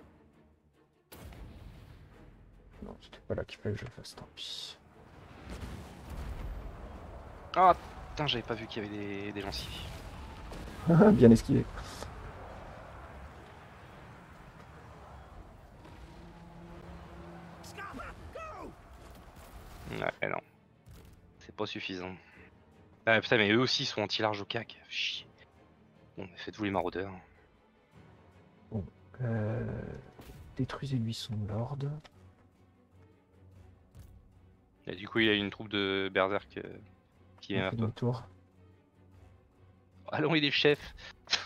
Non, c'était pas là qu'il fallait que je le fasse, tant pis. Ah putain, j'avais pas vu qu'il y avait des gens ici. Bien esquivé. Ouais, non. C'est pas suffisant. Ah putain, mais eux aussi sont anti-large au cac. Chier. Bon, bah, faites-vous les maraudeurs. Bon, détruisez-lui son lord. Et du coup, il y a une troupe de berserk qui On vient fait vers toi. demi-tour. Allons, il est chef.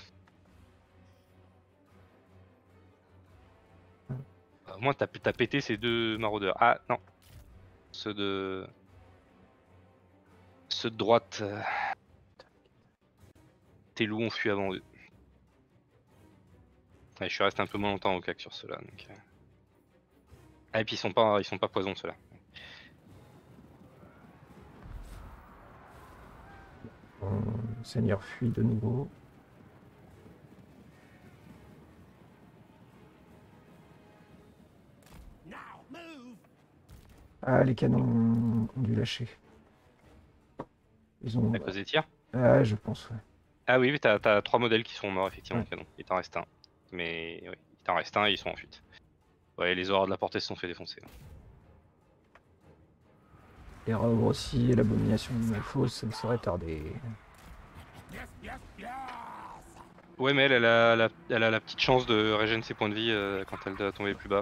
Au moins, t'as pété ces deux maraudeurs. Ah non. Ceux de. Ceux de droite. Tes loups ont fui avant eux. Ouais, je suis resté un peu moins longtemps au cac sur ceux-là. Donc... Ah, et puis ils sont pas poison ceux-là. Mon seigneur fuit de nouveau. Ah, les canons ont dû lâcher. Ils ont. À cause des tirs. Ah, je pense, ouais. Ah oui, mais t'as 3 modèles qui sont morts effectivement Ouais. au canon. Il t'en reste un. Mais oui, il t'en reste un et ils sont en fuite. Ouais, les horreurs de la portée se sont fait défoncer. Les rogues aussi, et l'abomination de Malphose, ça ne saurait tarder. Ouais, mais elle a la petite chance de régénérer ses points de vie quand elle doit tomber plus bas.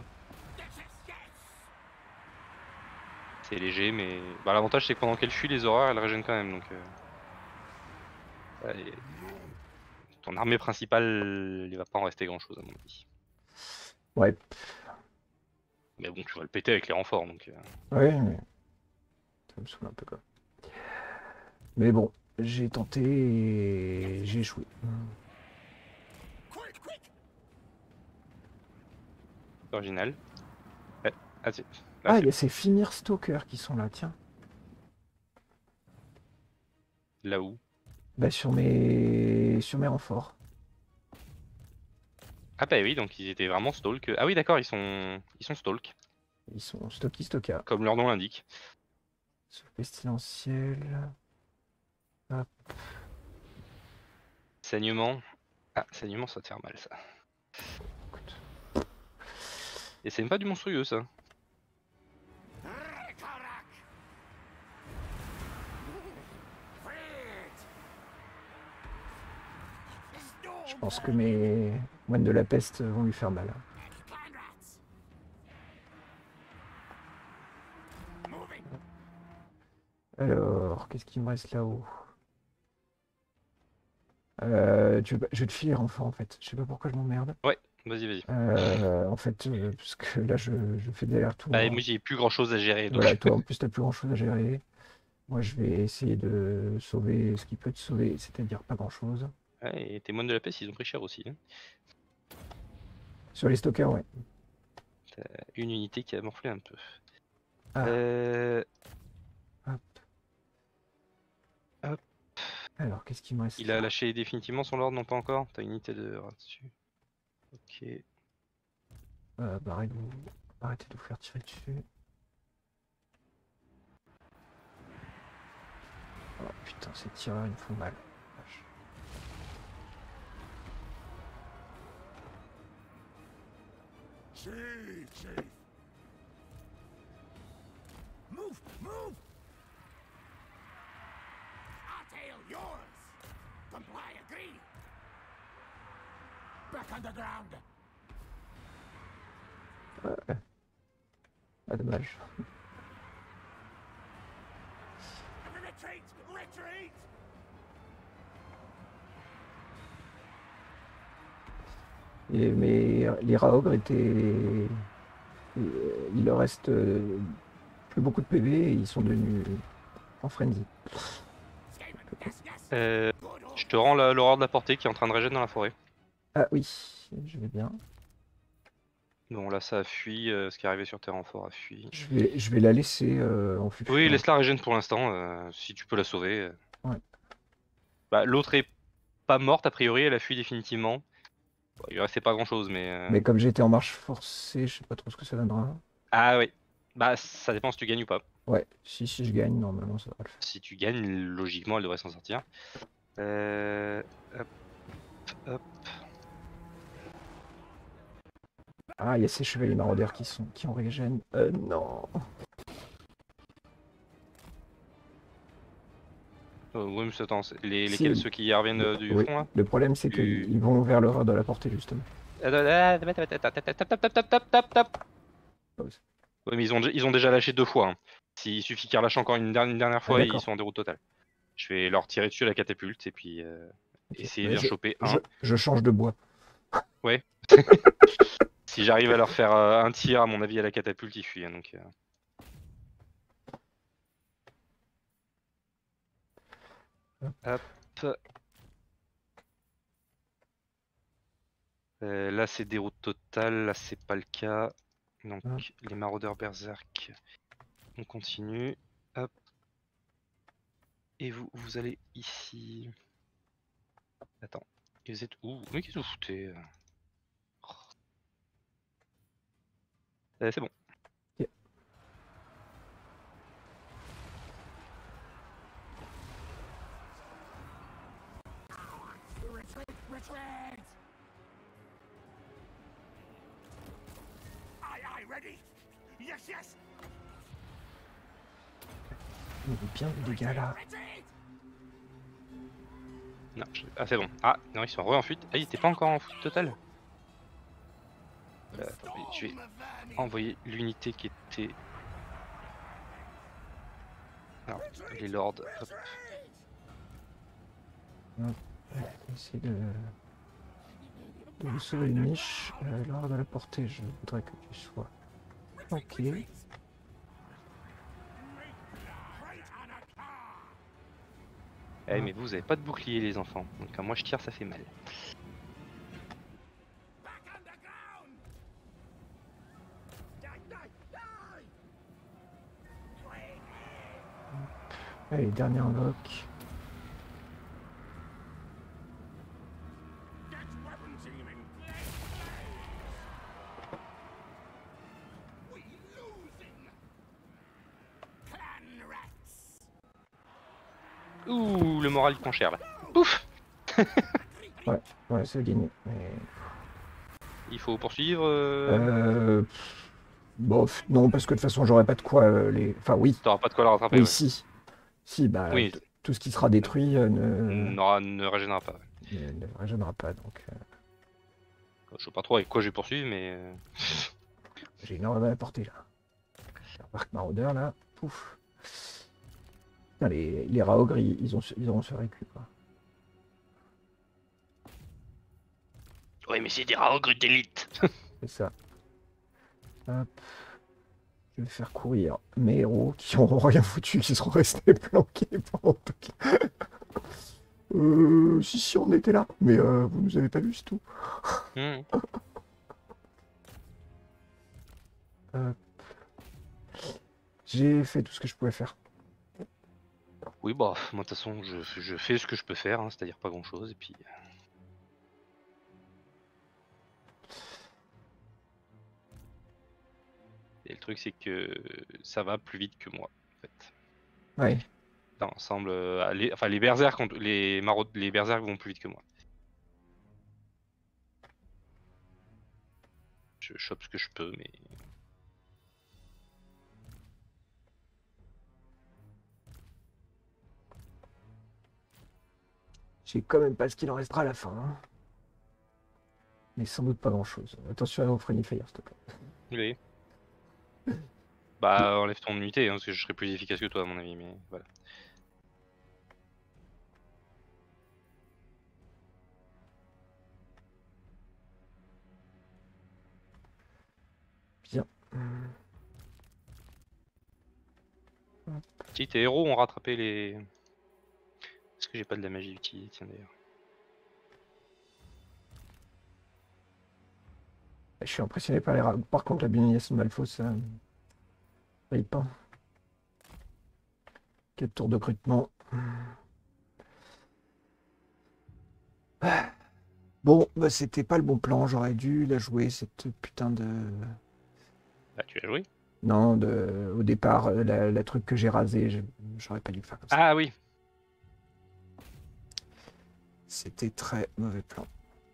C'est léger, mais bah, l'avantage c'est que pendant qu'elle fuit les horreurs, elle régène quand même. Donc, allez. Ton armée principale, il va pas en rester grand chose à mon avis. Ouais, Mais bon, tu vas le péter avec les renforts. Donc, ouais, mais ça me saoule un peu, quoi. Mais bon, j'ai tenté et j'ai échoué. original. Ouais. Ah, là, Ah, c'est il y a ces Fimir Stalker qui sont là, tiens. là où. Bah, sur mes renforts. Ah bah oui, donc ils étaient vraiment stalk. Ah oui, d'accord, ils sont stalk, Ils sont Stocky Stocka. comme leur nom l'indique. Sauf pestilentiel. Hop. Saignement. Ah, saignement, ça va te faire mal ça. Écoute. Et c'est même pas du monstrueux ça. Je pense que mes moines de la peste vont lui faire mal. Alors, qu'est-ce qu'il me reste là-haut? Je vais te filer renfort en fait. Je sais pas pourquoi je m'emmerde. Ouais, vas-y, vas-y. En fait, parce que là je fais des allers-retours. Bah, moi j'ai plus grand chose à gérer donc. Voilà, toi en plus t'as plus grand chose à gérer. Moi je vais essayer de sauver ce qui peut te sauver, c'est-à-dire pas grand chose. Ouais, et tes moines de la peste ils ont pris cher aussi. Hein. Sur les stockers, ouais. T'as une unité qui a morflé un peu. Ah. Euh... Hop. Hop. Alors, qu'est-ce qu'il me reste Il a là? lâché définitivement son lord, non pas encore. T'as une unité de rat dessus. Ok. Bah, arrêtez de vous faire tirer dessus. Oh putain, ces tireurs ils me font mal. Vache. Chief. Move! I'll tail yours! Comply, agree! Back underground! Ah, dommage. Retreat! Mais les Raogres étaient. Il leur reste plus beaucoup de PV et ils sont devenus en frenzy. Je te rends l'horreur de la portée qui est en train de régénérer dans la forêt. Ah oui, je vais bien. Bon là ça a fui, ce qui est arrivé sur tes renforts a fui. Je vais la laisser en fufu. Oui, laisse-la régène pour l'instant, si tu peux la sauver. Ouais. Bah, l'autre est pas morte a priori, elle a fui définitivement. Bon, il lui restait pas grand chose mais... Mais comme j'étais en marche forcée, je sais pas trop ce que ça donnera. Ah oui, bah ça dépend si tu gagnes ou pas. Ouais, si je gagne, normalement ça va le faire. Si tu gagnes, logiquement elle devrait s'en sortir. Hop, hop. Ah, il y a ces chevaliers maraudeurs qui ont régène. Non. Oui, mais attends, Si. lesquels ceux qui reviennent du Oui. front là? Le problème, c'est qu'ils vont vers l'horreur de la portée, justement. Pause. Oui, mais ils ont déjà lâché 2 fois. Hein. S'il suffit qu'ils relâchent encore une dernière fois, ils sont en déroute totale. Je vais leur tirer dessus à la catapulte et puis Ok. essayer Ouais, d'en choper un. je change de bois. Ouais. Si j'arrive à leur faire un tir, à mon avis, à la catapulte, ils fuient. Hein, donc, Hop. Là, c'est déroute totale. Là, c'est pas le cas. Donc, les maraudeurs berserk, on continue. Hop. Et vous allez ici. Attends. Et vous êtes où? Mais qu'est-ce que vous foutez? C'est bon. Yeah. Retreat! Aye, ready! Yes! Il y a bien des dégâts là. Non, ah, c'est bon. Ah, non, ils sont en fuite. Ah, ils étaient pas encore en fuite totale. Attends, je vais envoyer l'unité qui était... Alors, les lords. Hop. Essayer de vous sauver une niche. L'horreur de la portée, je voudrais que tu sois. Ok. Eh, mais vous avez pas de bouclier, les enfants. Donc, quand moi je tire, ça fait mal. Allez, dernier invoque. Ouh, le moral il prend cher là. Pouf. Ouais, c'est gagné. Mais... Il faut poursuivre. Bof, non, parce que de toute façon, j'aurais pas de quoi les. Enfin, oui. T'auras pas de quoi la rattraper. Oui, Ouais. si. Si, bah, Oui. tout ce qui sera détruit Ne régénère pas. ne régénérera pas. Donc, Je sais pas trop avec quoi je vais poursuivre, mais. j'ai énormément à porter là. Marc Maraudeur là, pouf. Putain, les Raogres, ils auront ce récup quoi. Oui, mais c'est des raogres d'élite. C'est ça. Hop. Je vais faire courir mes héros qui auront rien foutu, qui seront restés planqués pendant toute si, on était là. Mais vous nous avez pas vu, c'est tout. J'ai fait tout ce que je pouvais faire. Oui, bah, moi de toute façon, je fais ce que je peux faire, hein, c'est-à-dire pas grand-chose, et puis. Et le truc, c'est que ça va plus vite que moi, en fait. Ouais. Dans l'ensemble, enfin les berserks, les berserks vont plus vite que moi. Je chope ce que je peux, mais. J'ai quand même pas ce qu'il en restera à la fin. Hein. Mais sans doute pas grand chose. Attention au Friendly Fire, s'il te plaît. Oui. Bah, enlève ton unité, hein, parce que je serai plus efficace que toi, à mon avis, mais voilà. Bien. Si tes héros ont rattrapé les. Est-ce que j'ai pas de la magie utilisée, tiens d'ailleurs. Je suis impressionné par les rags. Par contre, la Bénédiction de Malfos, ça paye pas. 4 tours de recrutement. Bon, bah, c'était pas le bon plan. J'aurais dû la jouer, cette putain de... Bah, tu as joué. Non, au départ, la truc que j'ai rasé, j'aurais pas dû le faire comme ça. Ah oui. C'était très mauvais plan.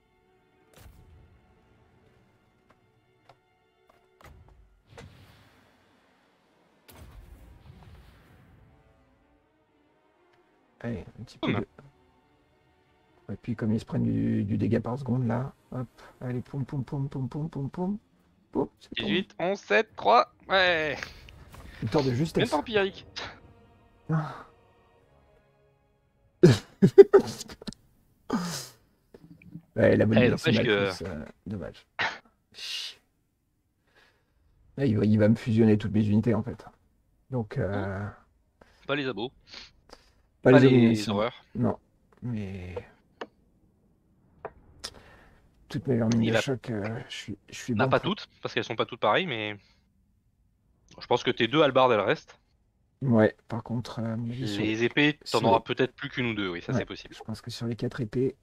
Allez, un petit peu de... Et puis comme ils se prennent du dégât par seconde là, hop, allez, poum poum poum poum poum poum poum. Poum, c'est tombé. 18, 11, 7, 3, ouais. Une tour de justesse. Même pas empirique. Ah. Ouais, la bonne n'empêche mal que- plus, dommage. Là, il va me fusionner toutes mes unités en fait. Donc, Pas les abos. pas Pas les les abominations. horreurs. Non, mais toutes mes vermines Il de va- choc, je suis Bah, bon pas pour- toutes, parce qu'elles sont pas toutes pareilles, mais. Je pense que tes deux halbardes, elles restent. Ouais, par contre, à mon avis, sur Les épées, t'en sur auras les- peut-être plus qu'une ou deux, oui, ça Ouais. c'est possible. je pense que sur les 4 épées,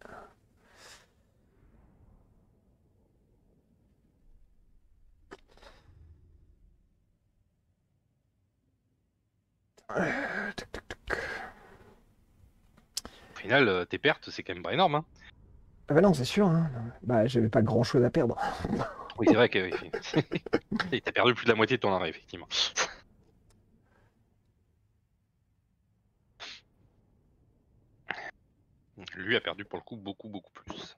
tac, tac, tac. Au final, tes pertes, c'est quand même pas énorme. Hein. Ah bah non, c'est sûr, hein. Bah, j'avais pas grand chose à perdre. Oui, c'est vrai que. Et t'as perdu plus de la moitié de ton armée, effectivement. Lui a perdu pour le coup beaucoup, beaucoup plus.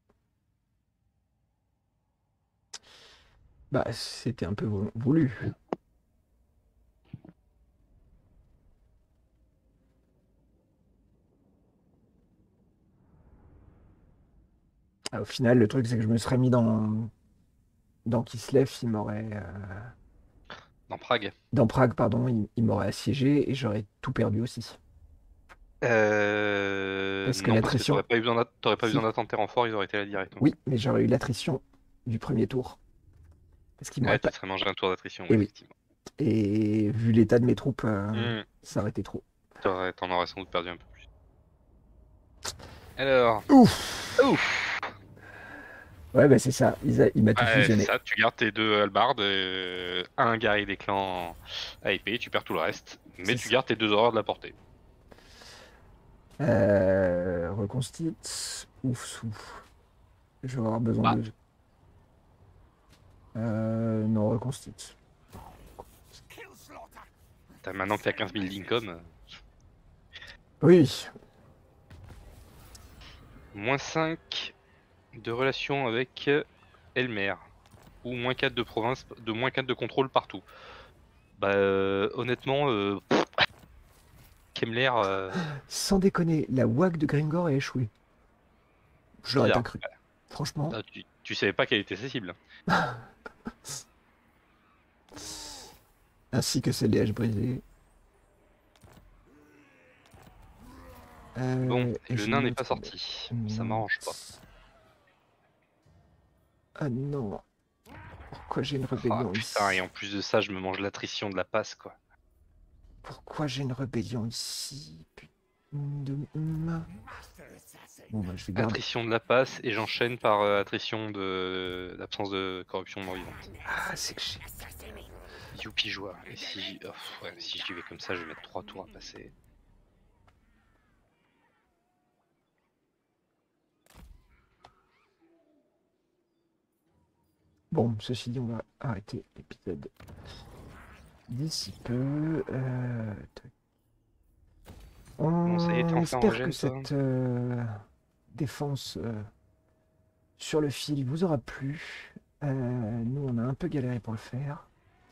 Bah, c'était un peu voulu. Au final, le truc, c'est que je me serais mis dans Kislev, il m'aurait... Dans Prague. Dans Prague, pardon, il m'aurait assiégé et j'aurais tout perdu aussi. Parce que Non, l'attrition- t'aurais pas eu besoin Si. besoin d'attendre tes renforts, ils auraient été là directement. Oui, mais j'aurais eu l'attrition du premier tour. Parce qu'il m'aurait Ouais, tu pas... serais mangé un tour d'attrition, Eh oui. effectivement. Et vu l'état de mes troupes, ça aurait été trop. T'en aurais sans doute perdu un peu plus. Alors. Ouf. Ouf. Ouais, bah c'est ça, il m'a tout Ouais, c'est fusionné. ça, tu gardes tes deux halbardes, un guerrier des clans à épée, tu perds tout le reste. Mais C'est tu ça. gardes tes deux horreurs de la portée. Reconstite. Ouf, souffle. Je vais avoir besoin Ah. de. Non, reconstite. Kill slaughter. T'as maintenant que t'as 15 building com. Oui. Moins 5 de relation avec Elmer. Ou moins 4 de province, de moins 4 de contrôle partout. Bah honnêtement, Kemler, Sans déconner, la WAG de Gringor a échoué. Je l'aurais pas bizarre. cru. Franchement. Ah, tu savais pas quelle était sa cible. Ainsi que celle des haches brisées. Bon, et le j'ai nain une n'est pas autre- sorti. Ça Non. m'arrange pas. Ah non. Pourquoi j'ai une Ah rébellion ici? putain, et en plus de ça, je me mange l'attrition de la passe, quoi. Pourquoi j'ai une rébellion ici? Putain de... Master assassin. Bon bah je vais garder. Attrition de la passe, et j'enchaîne par attrition de l'absence de corruption mort vivante. Ah c'est que j'ai... Assassiner. Youpi joie. Et si, ouais, si j'y vais comme ça, je vais mettre 3 tours à passer. Bon, ceci dit, on va arrêter l'épisode d'ici peu. Tac. Bon, ça y est, t'es On enfin en espère régène, que toi cette défense sur le fil vous aura plu. Nous, on a un peu galéré pour le faire.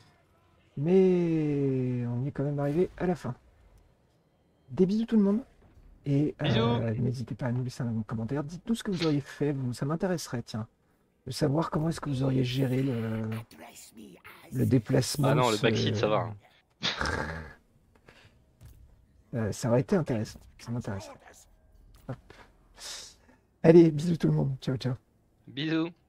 Mais on y est quand même arrivé à la fin. Des bisous tout le monde. Et Bisous. n'hésitez pas à nous laisser un commentaire. Dites-nous ce que vous auriez fait. Ça m'intéresserait, tiens. De savoir comment est-ce que vous auriez géré Address me as le déplacement. Ah non, de le ce- backseat, ça va. Hein. Ça aurait été intéressant. Ça m'intéresse. orders. Allez, bisous tout le monde. Ciao, ciao. Bisous.